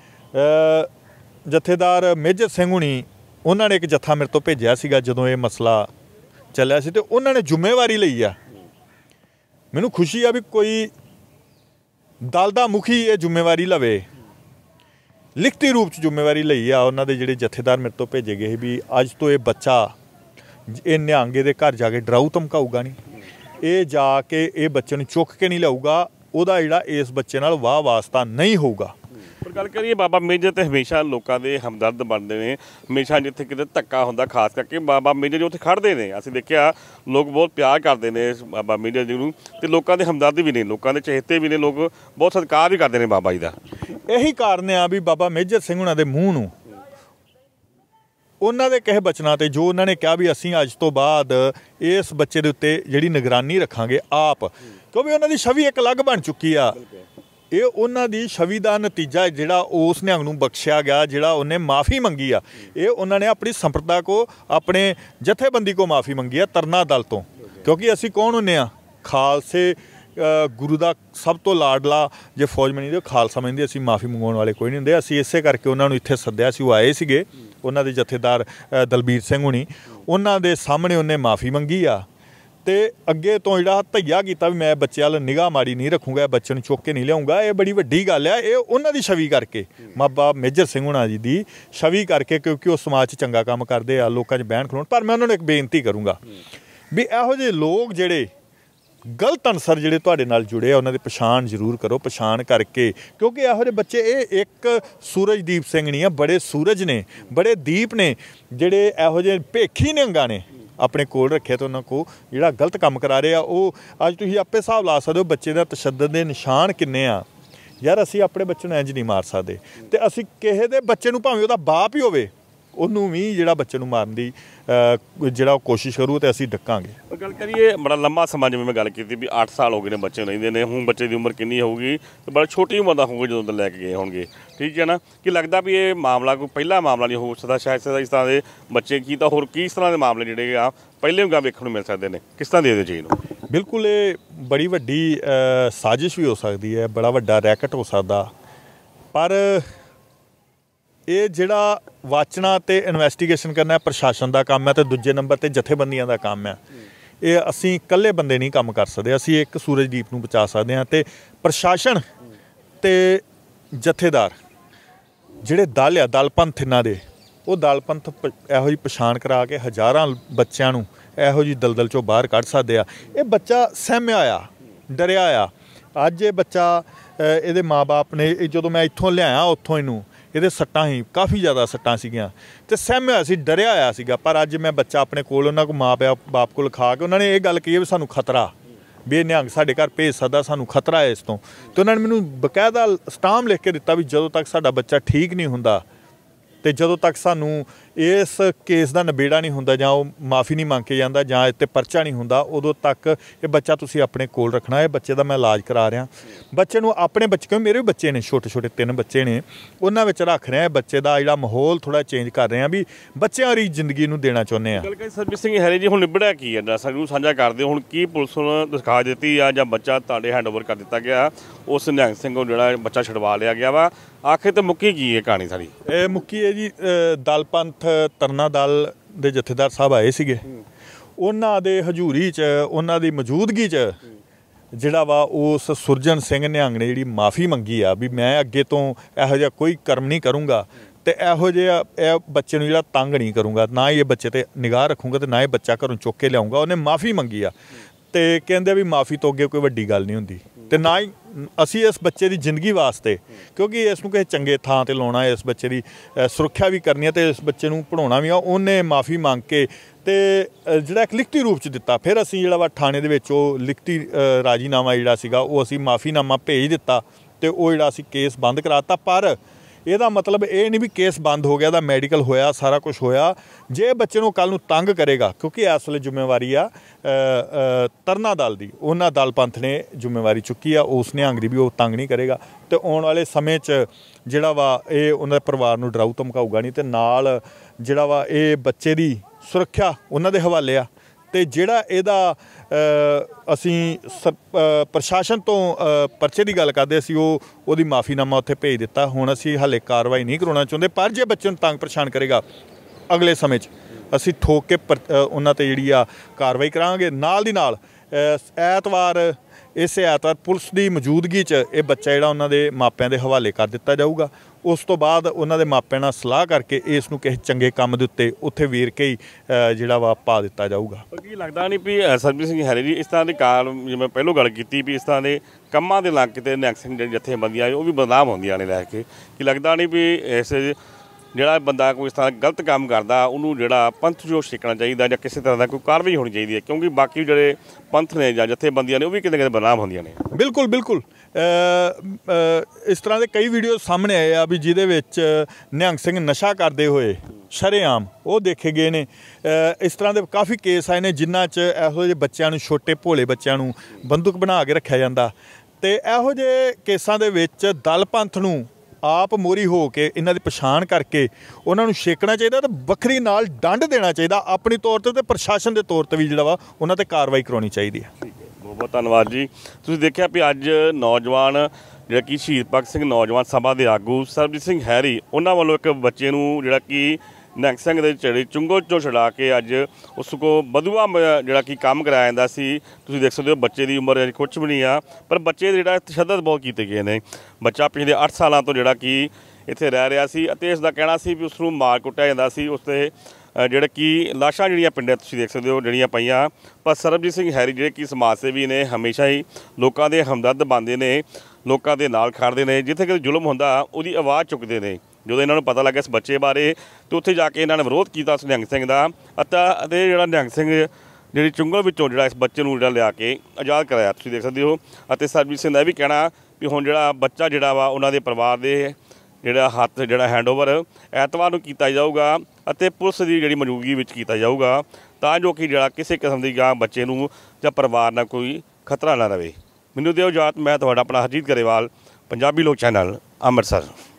ਜਥੇਦਾਰ ਮੇਜਰ ਸਿੰਘ ਹੁਣੀ, ਉਹਨਾਂ ਨੇ ਇੱਕ ਜੱਥਾ ਮੇਰੇ ਤੋਂ ਭੇਜਿਆ ਸੀਗਾ ਜਦੋਂ ਇਹ ਮਸਲਾ ਚੱਲਿਆ ਸੀ, ਅਤੇ ਉਹਨਾਂ ਨੇ ਜ਼ਿੰਮੇਵਾਰੀ ਲਈ ਆ। ਮੈਨੂੰ ਖੁਸ਼ੀ ਆ ਵੀ ਕੋਈ ਦਲ ਦਾ ਮੁਖੀ ਇਹ ਜ਼ਿੰਮੇਵਾਰੀ ਲਵੇ, ਲਿਖਤੀ ਰੂਪ 'ਚ ਜ਼ਿੰਮੇਵਾਰੀ ਲਈ ਆ। ਉਹਨਾਂ ਦੇ ਜਿਹੜੇ ਜਥੇਦਾਰ ਮੇਰੇ ਤੋਂ ਭੇਜੇ ਗਏ ਵੀ ਅੱਜ ਤੋਂ ਇਹ ਬੱਚਾ ਇਹ ਨਿਹੰਗੇ ਦੇ ਘਰ ਜਾ ਕੇ ਡਰਾਊ ਧਮਕਾਊਗਾ ਨਹੀਂ, ਇਹ ਜਾ ਕੇ ਇਹ ਬੱਚੇ ਨੂੰ ਚੁੱਕ ਕੇ ਨਹੀਂ ਲਿਆਊਗਾ, ਉਹਦਾ ਜਿਹੜਾ ਇਸ ਬੱਚੇ ਨਾਲ ਵਾਹ ਵਾਸਤਾ ਨਹੀਂ ਹੋਊਗਾ। ਪਰ ਗੱਲ ਕਰੀਏ ਬਾਬਾ ਮੇਜਰ ਤੇ ਹਮੇਸ਼ਾ ਲੋਕਾਂ ਦੇ ਹਮਦਰਦ ਬਣਦੇ ਨੇ, ਹਮੇਸ਼ਾ ਜਿੱਥੇ ਕਿਤੇ ਧੱਕਾ ਹੁੰਦਾ ਖਾਸ ਕਰਕੇ ਬਾਬਾ ਮੇਜਰ ਜੀ ਉੱਥੇ ਖੜ੍ਹਦੇ ਨੇ। ਅਸੀਂ ਦੇਖਿਆ ਲੋਕ ਬਹੁਤ ਪਿਆਰ ਕਰਦੇ ਨੇ ਬਾਬਾ ਮੇਜਰ ਜੀ ਨੂੰ, ਅਤੇ ਲੋਕਾਂ ਦੇ ਹਮਦਰਦ ਵੀ ਨੇ, ਲੋਕਾਂ ਦੇ ਚਹੇਤੇ ਵੀ ਨੇ, ਲੋਕ ਬਹੁਤ ਸਤਿਕਾਰ ਵੀ ਕਰਦੇ ਨੇ ਬਾਬਾ ਜੀ ਦਾ। ਇਹੀ ਕਾਰਨ ਆ ਵੀ ਬਾਬਾ ਮੇਜਰ ਸਿੰਘ ਉਹਨਾਂ ਦੇ ਮੂੰਹ ਨੂੰ, ਉਹਨਾਂ ਦੇ ਕਹੇ ਬਚਨਾਂ 'ਤੇ ਜੋ ਉਹਨਾਂ ਨੇ ਕਿਹਾ ਵੀ ਅਸੀਂ ਅੱਜ ਤੋਂ ਬਾਅਦ ਇਸ ਬੱਚੇ ਦੇ ਉੱਤੇ ਜਿਹੜੀ ਨਿਗਰਾਨੀ ਰੱਖਾਂਗੇ ਆਪ, ਕਿਉਂਕਿ ਉਹਨਾਂ ਦੀ ਛਵੀ ਇੱਕ ਅਲੱਗ ਬਣ ਚੁੱਕੀ ਆ। ਇਹ ਉਹਨਾਂ ਦੀ ਛਵੀ ਦਾ ਨਤੀਜਾ ਜਿਹੜਾ ਉਸ ਨਿਹੰਗ ਨੂੰ ਬਖਸ਼ਿਆ ਗਿਆ, ਜਿਹੜਾ ਉਹਨੇ ਮਾफ़ੀ ਮੰਗੀ ਆ, ਇਹ ਉਹਨਾਂ ਨੇ ਆਪਣੀ ਸੰਪਰਦਾ ਕੋ, ਆਪਣੇ ਜਥੇਬੰਦੀ ਕੋ ਮਾफ़ੀ ਮੰਗੀ ਆ, ਤਰਨਾ ਦਲ ਤੋਂ। ਕਿਉਂਕਿ ਅਸੀਂ ਕੌਣ ਹੁੰਦੇ ਹਾਂ? ਖਾਲਸੇ ਗੁਰੂ ਦਾ ਸਭ ਤੋਂ ਲਾਡਲਾ ਜੇ ਫੌਜ ਬਣੀ ਦੇ ਖਾਲਸਾ ਮੰਨਦੇ, ਅਸੀਂ ਮਾफ़ੀ ਮੰਗਵਾਉਣ ਵਾਲੇ ਕੋਈ ਨਹੀਂ ਹੁੰਦੇ। ਅਸੀਂ ਇਸੇ ਕਰਕੇ ਉਹਨਾਂ ਨੂੰ ਇੱਥੇ ਸੱਦਿਆ ਸੀ, ਉਹ ਆਏ ਸੀਗੇ, ਉਹਨਾਂ ਦੇ ਜਥੇਦਾਰ ਦਲਬੀਰ ਸਿੰਘ ਹੁਣੀ, ਉਹਨਾਂ ਦੇ ਸਾਹਮਣੇ ਉਹਨੇ ਮਾफ़ੀ ਮੰਗੀ ਆ। ਤੇ ਅੱਗੇ ਤੋਂ ਜਿਹੜਾ ਧਈਆ ਕੀਤਾ ਵੀ ਮੈਂ ਬੱਚੇ ਵੱਲ ਨਿਗਾਹ ਮਾੜੀ ਨਹੀਂ ਰੱਖੂੰਗਾ, ਬੱਚੇ ਨੂੰ ਚੁੱਕ ਕੇ ਨਹੀਂ ਲਿਆਉਂਗਾ, ਇਹ ਬੜੀ ਵੱਡੀ ਗੱਲ ਆ। ਇਹ ਉਹਨਾਂ ਦੀ ਛਵੀ ਕਰਕੇ, ਬਾਬਾ ਮੇਜਰ ਸਿੰਘ ਹੁਣਾਂ ਜੀ ਦੀ ਛਵੀ ਕਰਕੇ, ਕਿਉਂਕਿ ਉਹ ਸਮਾਜ 'ਚ ਚੰਗਾ ਕੰਮ ਕਰਦੇ ਆ, ਲੋਕਾਂ 'ਚ ਬਹਿਣ ਖਲੋਣ। ਪਰ ਮੈਂ ਉਹਨਾਂ ਨੂੰ ਇੱਕ ਬੇਨਤੀ ਕਰੂੰਗਾ ਵੀ ਇਹੋ ਜਿਹੇ ਲੋਕ ਜਿਹੜੇ ਗਲਤ ਅਨਸਰ ਜਿਹੜੇ ਤੁਹਾਡੇ ਨਾਲ ਜੁੜੇ ਆ ਉਹਨਾਂ ਦੀ ਪਛਾਣ ਜ਼ਰੂਰ ਕਰੋ, ਪਛਾਣ ਕਰਕੇ, ਕਿਉਂਕਿ ਇਹੋ ਜਿਹੇ ਬੱਚੇ, ਇਹ ਇੱਕ ਸੂਰਜਦੀਪ ਸਿੰਘ ਨਹੀਂ ਆ, ਬੜੇ ਸੂਰਜ ਨੇ, ਬੜੇ ਦੀਪ ਨੇ ਜਿਹੜੇ ਇਹੋ ਜਿਹੇ ਭੇਖੀ ਨਿਹੰਗਾਂ ਨੇ ਆਪਣੇ ਕੋਲ ਰੱਖਿਆ ਤੇ ਉਹਨਾਂ ਕੋਲ ਜਿਹੜਾ ਗਲਤ ਕੰਮ ਕਰਾ ਰਹੇ ਆ। ਉਹ ਅੱਜ ਤੁਸੀਂ ਆਪੇ ਹਿਸਾਬ ਲਾ ਸਕਦੇ ਹੋ ਬੱਚੇ ਦਾ ਤਸ਼ੱਦਦ ਦੇ ਨਿਸ਼ਾਨ ਕਿੰਨੇ ਆ। ਯਾਰ ਅਸੀਂ ਆਪਣੇ ਬੱਚੇ ਨੂੰ ਇੰਝ ਨਹੀਂ ਮਾਰ ਸਕਦੇ, ਤੇ ਅਸੀਂ ਕਿਸੇ ਦੇ ਬੱਚੇ ਨੂੰ ਭਾਵੇਂ ਉਹਦਾ ਬਾਪ ਹੀ ਹੋਵੇ ਉਹਨੂੰ ਵੀ ਜਿਹੜਾ ਬੱਚੇ ਨੂੰ ਮਾਰਨ ਦੀ ਜਿਹੜਾ ਉਹ ਕੋਸ਼ਿਸ਼ ਕਰੂ ਤੇ ਅਸੀਂ ਡੱਕਾਂਗੇ। ਗੱਲ ਕਰੀਏ ਬੜਾ ਲੰਮਾ ਸਮਾਂ, ਜਿਵੇਂ ਮੈਂ ਗੱਲ ਕੀਤੀ ਵੀ ਅੱਠ ਸਾਲ ਹੋ ਗਏ ਨੇ ਬੱਚੇ ਰਹਿੰਦੇ ਨੇ, ਹੁਣ ਬੱਚੇ ਦੀ ਉਮਰ ਕਿੰਨੀ ਹੋਊਗੀ ਤੇ ਬੜਾ ਛੋਟੀ ਉਮਰ ਦਾ ਹੋਊਗਾ ਜਦੋਂ ਤੋਂ ਲੈ ਕੇ ਗਏ ਹੋਣਗੇ, ਠੀਕ ਹੈ ਨਾ। ਕਿ ਲੱਗਦਾ ਵੀ ਇਹ ਮਾਮਲਾ ਕੋਈ ਪਹਿਲਾ ਮਾਮਲਾ ਨਹੀਂ ਹੋ ਸਕਦਾ ਸ਼ਾਇਦ ਇਸ ਤਰ੍ਹਾਂ ਦੇ ਬੱਚੇ ਕੀ ਤਾਂ ਹੋਰ ਕੀ ਇਸ ਤਰ੍ਹਾਂ ਦੇ ਮਾਮਲੇ ਜਿਹੜੇ ਆ ਪਹਿਲੇ ਵੀ ਵੇਖਣ ਨੂੰ ਮਿਲ ਸਕਦੇ ਨੇ, ਕਿਸ ਤਰ੍ਹਾਂ ਦੇ ਇਹਦੇ ਚੀਜ਼ ਨੂੰ? ਬਿਲਕੁਲ ਇਹ ਬੜੀ ਵੱਡੀ ਸਾਜ਼ਿਸ਼ ਵੀ ਹੋ ਸਕਦੀ ਹੈ, ਬੜਾ ਵੱਡਾ ਰੈਕਟ ਹੋ ਸਕਦਾ, ਪਰ ਇਹ ਜਿਹੜਾ ਵਾਚਣਾ ਤੇ ਇਨਵੈਸਟੀਗੇਸ਼ਨ ਕਰਨਾ ਪ੍ਰਸ਼ਾਸਨ ਦਾ ਕੰਮ ਹੈ ਤੇ ਦੂਜੇ ਨੰਬਰ 'ਤੇ ਜਥੇਬੰਦੀਆਂ ਦਾ ਕੰਮ ਹੈ। ਇਹ ਅਸੀਂ ਇਕੱਲੇ ਬੰਦੇ ਨਹੀਂ ਕੰਮ ਕਰ ਸਕਦੇ, ਅਸੀਂ ਇੱਕ ਸੂਰਜਦੀਪ ਨੂੰ ਬਚਾ ਸਕਦੇ ਹਾਂ। ਤੇ ਪ੍ਰਸ਼ਾਸਨ ਤੇ ਜਥੇਦਾਰ ਜਿਹੜੇ ਦਲ ਆ, ਦਲ ਪੰਥ ਇਹਨਾਂ ਦੇ, ਉਹ ਦਲ ਪੰਥ ਇਹੋ ਜਿਹੀ ਪਛਾਣ ਕਰਾ ਕੇ ਹਜ਼ਾਰਾਂ ਬੱਚਿਆਂ ਨੂੰ ਇਹੋ ਜਿਹੀ ਦਲਦਲ 'ਚੋਂ ਬਾਹਰ ਕੱਢ ਸਕਦੇ ਆ। ਇਹ ਬੱਚਾ ਸਹਿਮਿਆ ਆ, ਡਰਿਆ ਆ। ਅੱਜ ਇਹ ਬੱਚਾ, ਇਹਦੇ ਮਾਂ ਬਾਪ ਨੇ, ਜਦੋਂ ਮੈਂ ਇੱਥੋਂ ਲਿਆਇਆ ਉੱਥੋਂ ਇਹਨੂੰ, ਇਹਦੇ ਸੱਟਾਂ ਹੀ ਕਾਫੀ ਜ਼ਿਆਦਾ ਸੱਟਾਂ ਸੀਗੀਆਂ ਤੇ ਸਹਿਮਿਆ ਹੋਇਆ ਸੀ, ਡਰਿਆ ਹੋਇਆ ਸੀਗਾ। ਪਰ ਅੱਜ ਮੈਂ ਬੱਚਾ ਆਪਣੇ ਕੋਲ ਉਹਨਾਂ ਕੋਲ ਮਾਂ ਪਿਓ ਬਾਪ ਕੋਲ ਖਾ ਕੇ, ਉਹਨਾਂ ਨੇ ਇਹ ਗੱਲ ਕਹੀ ਵੀ ਸਾਨੂੰ ਖਤਰਾ, ਵੀ ਇਹ ਨਿਹੰਗ ਸਾਡੇ ਘਰ ਭੇਜ ਸਕਦਾ, ਸਾਨੂੰ ਖਤਰਾ ਹੈ ਇਸ ਤੋਂ। ਅਤੇ ਉਹਨਾਂ ਨੇ ਮੈਨੂੰ ਬਕਾਇਦਾ ਸਟਾਂਪ ਲਿਖ ਕੇ ਦਿੱਤਾ ਵੀ ਜਦੋਂ ਤੱਕ ਸਾਡਾ ਬੱਚਾ ਠੀਕ ਨਹੀਂ ਹੁੰਦਾ ਤੇ ਜਦੋਂ ਤੱਕ ਸਾਨੂੰ ਇਸ ਕੇਸ ਦਾ ਨਿਬੇੜਾ ਨਹੀਂ ਹੁੰਦਾ, ਜਾਂ ਉਹ ਮਾਫੀ ਨਹੀਂ ਮੰਗ ਕੇ ਜਾਂਦਾ, ਜਾਂ ਇਹ 'ਤੇ ਪਰਚਾ ਨਹੀਂ ਹੁੰਦਾ, ਉਦੋਂ ਤੱਕ ਇਹ ਬੱਚਾ ਤੁਸੀਂ ਆਪਣੇ ਕੋਲ ਰੱਖਣਾ। ਇਹ ਬੱਚੇ ਦਾ ਮੈਂ ਇਲਾਜ ਕਰਾ ਰਿਹਾ, ਬੱਚੇ ਨੂੰ ਆਪਣੇ ਬੱਚੇ, ਕਿਉਂ ਮੇਰੇ ਵੀ ਬੱਚੇ ਨੇ, ਛੋਟੇ ਛੋਟੇ ਤਿੰਨ ਬੱਚੇ ਨੇ, ਉਹਨਾਂ ਵਿੱਚ ਰੱਖ ਰਿਹਾ। ਬੱਚੇ ਦਾ ਜਿਹੜਾ ਮਾਹੌਲ ਥੋੜ੍ਹਾ ਚੇਂਜ ਕਰ ਰਹੇ ਹਾਂ, ਵੀ ਬੱਚਿਆਂ ਵਾਲੀ ਜ਼ਿੰਦਗੀ ਨੂੰ ਦੇਣਾ ਚਾਹੁੰਦੇ ਹਾਂ। ਗੱਲ ਕਰੀ ਸਰਬਜੀਤ ਸਿੰਘ ਹੈਰੀ ਜੀ, ਹੁਣ ਨਿਬੜਿਆ ਕੀ ਹੈ ਸਾਨੂੰ ਸਾਂਝਾ ਕਰਦੇ ਹੋ? ਹੁਣ ਕੀ ਪੁਲਿਸ ਨੂੰ ਦਿਖਾ ਦਿੱਤੀ ਆ ਜਾਂ ਬੱਚਾ ਤੁਹਾਡੇ ਹੈਂਡਓਵਰ ਕਰ ਦਿੱਤਾ ਗਿਆ, ਉਸ ਨਿਹੰਗ ਸਿੰਘ ਨੂੰ ਜਿਹੜਾ ਬੱਚਾ ਛਡਵਾ ਲਿਆ ਗਿਆ ਵਾ? ਆਖਿਰ ਤੇ ਮੁੱਕੀ ਕੀ ਹੈ ਕਹਾਣੀ ਸਾਰੀ? ਇਹ ਮੁੱਕੀ ਹੈ ਜੀ, ਦਲ ਪੰਥ ਤਰਨਾ ਦਲ ਦੇ ਜਥੇਦਾਰ ਸਾਹਿਬ ਆਏ ਸੀਗੇ, ਉਹਨਾਂ ਦੇ ਹਜ਼ੂਰੀ 'ਚ, ਉਹਨਾਂ ਦੀ ਮੌਜੂਦਗੀ 'ਚ ਜਿਹੜਾ ਵਾ ਉਸ ਸੁਰਜਨ ਸਿੰਘ ਨਿਹੰਗ ਨੇ ਜਿਹੜੀ ਮਾਫੀ ਮੰਗੀ ਆ ਵੀ ਮੈਂ ਅੱਗੇ ਤੋਂ ਇਹੋ ਜਿਹਾ ਕੋਈ ਕਰਮ ਨਹੀਂ ਕਰੂੰਗਾ ਤੇ ਇਹੋ ਜਿਹਾ ਇਹ ਬੱਚੇ ਨੂੰ ਜਿਹੜਾ ਤੰਗ ਨਹੀਂ ਕਰੂੰਗਾ, ਨਾ ਹੀ ਇਹ ਬੱਚੇ 'ਤੇ ਨਿਗਾਹ ਰੱਖੂੰਗਾ ਤੇ ਨਾ ਇਹ ਬੱਚਾ ਘਰੋਂ ਚੁੱਕ ਕੇ ਲਿਆਊਂਗਾ। ਉਹਨੇ ਮਾਫੀ ਮੰਗੀ ਆ ਤੇ ਕਹਿੰਦੇ ਵੀ ਮਾਫੀ ਤੋਂ ਅੱਗੇ ਕੋਈ ਵੱਡੀ ਗੱਲ ਨਹੀਂ ਹੁੰਦੀ, ਤੇ ਨਾ ਹੀ ਅਸੀਂ ਇਸ ਬੱਚੇ ਦੀ ਜ਼ਿੰਦਗੀ ਵਾਸਤੇ, ਕਿਉਂਕਿ ਇਸ ਨੂੰ ਕਿਸੇ ਚੰਗੇ ਥਾਂ 'ਤੇ ਲਾਉਣਾ, ਇਸ ਬੱਚੇ ਦੀ ਸੁਰੱਖਿਆ ਵੀ ਕਰਨੀ ਹੈ ਤੇ ਇਸ ਬੱਚੇ ਨੂੰ ਪੜ੍ਹਾਉਣਾ ਵੀ ਆ, ਉਹਨੇ ਮਾਫੀ ਮੰਗ ਕੇ ਤੇ ਜਿਹੜਾ ਇੱਕ ਲਿਖਤੀ ਰੂਪ 'ਚ ਦਿੱਤਾ। ਫਿਰ ਅਸੀਂ ਜਿਹੜਾ ਵਾ ਥਾਣੇ ਦੇ ਵਿੱਚ ਉਹ ਲਿਖਤੀ ਰਾਜੀਨਾਮਾ ਜਿਹੜਾ ਸੀਗਾ ਉਹ ਅਸੀਂ ਮਾਫੀਨਾਮਾ ਭੇਜ ਦਿੱਤਾ ਤੇ ਉਹ ਜਿਹੜਾ ਅਸੀਂ ਕੇਸ ਬੰਦ ਕਰਾਤਾ। ਪਰ ਇਹਦਾ ਮਤਲਬ ਇਹ ਨਹੀਂ ਵੀ ਕੇਸ ਬੰਦ ਹੋ ਗਿਆ, ਇਹਦਾ ਮੈਡੀਕਲ ਹੋਇਆ, ਸਾਰਾ ਕੁਝ ਹੋਇਆ। ਜੇ ਬੱਚੇ ਨੂੰ ਕੱਲ੍ਹ ਨੂੰ ਤੰਗ ਕਰੇਗਾ, ਕਿਉਂਕਿ ਇਸ ਵੇਲੇ ਜ਼ਿੰਮੇਵਾਰੀ ਆ ਤਰਨਾ ਦਲ ਦੀ, ਉਹਨਾਂ ਦਲ ਪੰਥ ਨੇ ਜ਼ਿੰਮੇਵਾਰੀ ਚੁੱਕੀ ਆ, ਉਸ ਨਿਹੰਗ ਦੀ ਵੀ ਉਹ ਤੰਗ ਨਹੀਂ ਕਰੇਗਾ ਤੇ ਆਉਣ ਵਾਲੇ ਸਮੇਂ 'ਚ ਜਿਹੜਾ ਵਾ ਇਹ ਉਹਨਾਂ ਦੇ ਪਰਿਵਾਰ ਨੂੰ ਡਰਾਊ ਧਮਕਾਊਗਾ ਨਹੀਂ, ਤੇ ਨਾਲ ਜਿਹੜਾ ਵਾ ਇਹ ਬੱਚੇ ਦੀ ਸੁਰੱਖਿਆ ਉਹਨਾਂ ਦੇ ਹਵਾਲੇ ਆ। ਤੇ ਜਿਹੜਾ ਇਹਦਾ ਅਸੀਂ ਸ ਪ੍ਰਸ਼ਾਸਨ ਤੋਂ ਪਰਚੇ ਦੀ ਗੱਲ ਕਰਦੇ ਸੀ, ਉਹ ਉਹਦੀ ਮਾਫੀਨਾਮਾ ਉੱਥੇ ਭੇਜ ਦਿੱਤਾ। ਹੁਣ ਅਸੀਂ ਹਾਲੇ ਕਾਰਵਾਈ ਨਹੀਂ ਕਰਾਉਣਾ ਚਾਹੁੰਦੇ, ਪਰ ਜੇ ਬੱਚੇ ਨੂੰ ਤੰਗ ਪਰੇਸ਼ਾਨ ਕਰੇਗਾ ਅਗਲੇ ਸਮੇਂ 'ਚ ਅਸੀਂ ਠੋਕ ਕੇ ਪਰ ਉਹਨਾਂ 'ਤੇ ਜਿਹੜੀ ਆ ਕਾਰਵਾਈ ਕਰਾਂਗੇ। ਨਾਲ ਦੀ ਨਾਲ ਐਤਵਾਰ, ਇਸੇ ਐਤਵਾਰ ਪੁਲਿਸ ਦੀ ਮੌਜੂਦਗੀ 'ਚ ਇਹ ਬੱਚਾ ਜਿਹੜਾ ਉਹਨਾਂ ਦੇ ਮਾਪਿਆਂ ਦੇ ਹਵਾਲੇ ਕਰ ਦਿੱਤਾ ਜਾਊਗਾ। ਉਸ ਤੋਂ ਬਾਅਦ ਉਹਨਾਂ ਦੇ ਮਾਪਿਆਂ ਨਾਲ ਸਲਾਹ ਕਰਕੇ ਇਸ ਨੂੰ ਕਿਸੇ ਚੰਗੇ ਕੰਮ ਦੇ ਉੱਤੇ ਉੱਥੇ ਵੇਰ ਕੇ ਹੀ ਜਿਹੜਾ ਵਾ ਪਾ ਦਿੱਤਾ ਜਾਊਗਾ। ਕੀ ਲੱਗਦਾ ਨਹੀਂ ਵੀ ਸਰਬਜੀਤ ਸਿੰਘ ਹੈਰੀ ਜੀ, ਇਸ ਤਰ੍ਹਾਂ ਦੇ ਕਾਰ, ਜਿਵੇਂ ਪਹਿਲੋਂ ਗੱਲ ਕੀਤੀ ਵੀ ਇਸ ਤਰ੍ਹਾਂ ਦੇ ਕੰਮਾਂ ਦੇ ਲੱਗ ਕੇ ਨਿਹੰਗ ਸਿੰਘ ਜਿਹੜੇ ਜਥੇਬੰਦੀਆਂ ਉਹ ਵੀ ਬਦਨਾਮ ਹੁੰਦੀਆਂ ਨੇ ਲੈ ਕੇ, ਕੀ ਲੱਗਦਾ ਨਹੀਂ ਵੀ ਇਸ ਜਿਹੜਾ ਬੰਦਾ ਕੋਈ ਇਸ ਤਰ੍ਹਾਂ ਗਲਤ ਕੰਮ ਕਰਦਾ ਉਹਨੂੰ ਜਿਹੜਾ ਪੰਥ ਜੋ ਛੇਕਣਾ ਚਾਹੀਦਾ ਜਾਂ ਕਿਸੇ ਤਰ੍ਹਾਂ ਦਾ ਕੋਈ ਕਾਰਵਾਈ ਹੋਣੀ ਚਾਹੀਦੀ ਹੈ? ਕਿਉਂਕਿ ਬਾਕੀ ਜਿਹੜੇ ਪੰਥ ਨੇ ਜਾਂ ਜਥੇਬੰਦੀਆਂ ਨੇ ਉਹ ਵੀ ਕਿਤੇ ਕਿਤੇ ਬਦਨਾਮ ਹੁੰਦੀਆਂ ਨੇ। ਬਿਲਕੁਲ ਬਿਲਕੁਲ ਇਸ ਤਰ੍ਹਾਂ ਦੇ ਕਈ ਵੀਡੀਓ ਸਾਹਮਣੇ ਆਏ ਆ ਵੀ ਜਿਹਦੇ ਵਿੱਚ ਨਿਹੰਗ ਸਿੰਘ ਨਸ਼ਾ ਕਰਦੇ ਹੋਏ ਸ਼ਰੇਆਮ ਉਹ ਦੇਖੇ ਗਏ ਨੇ। ਇਸ ਤਰ੍ਹਾਂ ਦੇ ਕਾਫੀ ਕੇਸ ਆਏ ਨੇ ਜਿਨ੍ਹਾਂ 'ਚ ਇਹੋ ਜਿਹੇ ਬੱਚਿਆਂ ਨੂੰ, ਛੋਟੇ ਭੋਲੇ ਬੱਚਿਆਂ ਨੂੰ ਬੰਦੂਕ ਬਣਾ ਕੇ ਰੱਖਿਆ ਜਾਂਦਾ, ਤੇ ਇਹੋ ਜਿਹੇ ਕੇਸਾਂ ਦੇ ਵਿੱਚ ਦਲ ਪੰਥ ਨੂੰ ਆਪ ਮੋਹਰੀ ਹੋ ਕੇ ਇਹਨਾਂ ਦੀ ਪਛਾਣ ਕਰਕੇ ਉਹਨਾਂ ਨੂੰ ਛੇਕਣਾ ਚਾਹੀਦਾ ਤੇ ਵੱਖਰੀ ਨਾਲ ਦੰਡ ਦੇਣਾ ਚਾਹੀਦਾ ਆਪਣੀ ਤੌਰ 'ਤੇ, ਤੇ ਪ੍ਰਸ਼ਾਸਨ ਦੇ ਤੌਰ 'ਤੇ ਵੀ ਜਿਹੜਾ ਵਾ ਉਹਨਾਂ 'ਤੇ ਕਾਰਵਾਈ ਕਰਾਉਣੀ ਚਾਹੀਦੀ ਹੈ। ਬਹੁਤ ਬਹੁਤ ਧੰਨਵਾਦ ਜੀ। ਤੁਸੀਂ ਦੇਖਿਆ ਵੀ ਅੱਜ ਨੌਜਵਾਨ ਜਿਹੜਾ ਕਿ ਸ਼ਹੀਦ ਭਗਤ ਸਿੰਘ ਨੌਜਵਾਨ ਸਭਾ ਦੇ ਆਗੂ ਸਰਬਜੀਤ ਸਿੰਘ ਹੈਰੀ, ਉਹਨਾਂ ਵੱਲੋਂ ਇੱਕ ਬੱਚੇ ਨੂੰ ਜਿਹੜਾ ਕਿ ਨਿਹੰਗ ਸਿੰਘ ਦੇ ਜਿਹੜੇ ਚੁੰਗਲ 'ਚੋਂ ਛੁਡਾ ਕੇ ਅੱਜ ਉਸ ਕੋ ਬਧੂਆ ਮ- ਜਿਹੜਾ ਕਿ ਕੰਮ ਕਰਾਇਆ ਜਾਂਦਾ ਸੀ। ਤੁਸੀਂ ਦੇਖ ਸਕਦੇ ਹੋ ਬੱਚੇ ਦੀ ਉਮਰ ਅਜੇ ਕੁਛ ਵੀ ਨਹੀਂ ਆ, ਪਰ ਬੱਚੇ ਦੇ ਜਿਹੜਾ ਤਸ਼ੱਦਦ ਬਹੁਤ ਕੀਤੇ ਗਏ ਨੇ। ਬੱਚਾ ਪਿਛਲੇ ਅੱਠ ਸਾਲਾਂ ਤੋਂ ਜਿਹੜਾ ਕਿ ਇੱਥੇ ਰਹਿ ਰਿਹਾ ਸੀ ਅਤੇ ਇਸ ਦਾ ਕਹਿਣਾ ਸੀ ਵੀ ਉਸ ਨੂੰ ਮਾਰ ਕੁੱਟਿਆ ਜਾਂਦਾ ਸੀ। ਉਸ 'ਤੇ ਜਿਹੜੇ ਕਿ ਲਾਸ਼ਾਂ ਜਿਹੜੀਆਂ ਪਿੰਡਾਂ ਤੁਸੀਂ ਦੇਖ ਸਕਦੇ ਹੋ ਜਿਹੜੀਆਂ ਪਈਆਂ। ਪਰ ਸਰਬਜੀਤ ਸਿੰਘ ਹੈਰੀ ਜਿਹੜੇ ਕਿ ਸਮਾਜ ਸੇਵੀ ਨੇ, ਹਮੇਸ਼ਾ ਹੀ ਲੋਕਾਂ ਦੇ ਹਮਦਰਦ ਬਣਦੇ ਨੇ, ਲੋਕਾਂ ਦੇ ਨਾਲ ਖੜਦੇ ਨੇ। ਜਿੱਥੇ ਕਿਤੇ ਜ਼ੁਲਮ ਹੁੰਦਾ ਉਹਦੀ ਆਵਾਜ਼ ਚੁੱਕਦੇ ਨੇ। ਜਦੋਂ ਇਹਨਾਂ ਨੂੰ ਪਤਾ ਲੱਗਾ ਇਸ ਬੱਚੇ ਬਾਰੇ ਤਾਂ ਉੱਥੇ ਜਾ ਕੇ ਇਹਨਾਂ ਨੇ ਵਿਰੋਧ ਕੀਤਾ ਉਸ ਨਿਹੰਗ ਸਿੰਘ ਦਾ ਅਤੇ ਅਤੇ ਜਿਹੜਾ ਨਿਹੰਗ ਸਿੰਘ ਜਿਹੜੀ ਚੁੰਗਲ ਵਿੱਚੋਂ ਜਿਹੜਾ ਇਸ ਬੱਚੇ ਨੂੰ ਜਿਹੜਾ ਲਿਆ ਕੇ ਆਜ਼ਾਦ ਕਰਾਇਆ ਤੁਸੀਂ ਦੇਖ ਸਕਦੇ ਹੋ। ਅਤੇ ਸਰਬਜੀਤ ਸਿੰਘ ਦਾ ਇਹ ਵੀ ਕਹਿਣਾ ਵੀ ਹੁਣ ਜਿਹੜਾ ਬੱਚਾ ਜਿਹੜਾ ਵਾ ਉਹਨਾਂ ਦੇ ਪਰਿਵਾਰ ਦੇ ਜਿਹੜਾ ਹੱਥ ਜਿਹੜਾ ਹੈਂਡਓਵਰ ਐਤਵਾਰ ਨੂੰ ਕੀਤਾ ਜਾਊਗਾ ਅਤੇ ਪੁਲਿਸ ਦੀ ਜਿਹੜੀ ਮੌਜੂਦਗੀ ਵਿੱਚ ਕੀਤਾ ਜਾਊਗਾ, ਤਾਂ ਜੋ ਕਿ ਜਿਹੜਾ ਕਿਸੇ ਕਿਸਮ ਦੀ ਗਾਂ ਬੱਚੇ ਨੂੰ ਜਾਂ ਪਰਿਵਾਰ ਨਾਲ ਕੋਈ ਖਤਰਾ ਨਾ ਰਹੇ। ਮੈਨੂੰ ਦਿਓ ਇਜਾਜ਼ਤ। ਮੈਂ ਤੁਹਾਡਾ ਆਪਣਾ ਹਰਜੀਤ ਗਰੇਵਾਲ, ਪੰਜਾਬੀ ਲੋਕ ਚੈਨਲ, ਅੰਮ੍ਰਿਤਸਰ।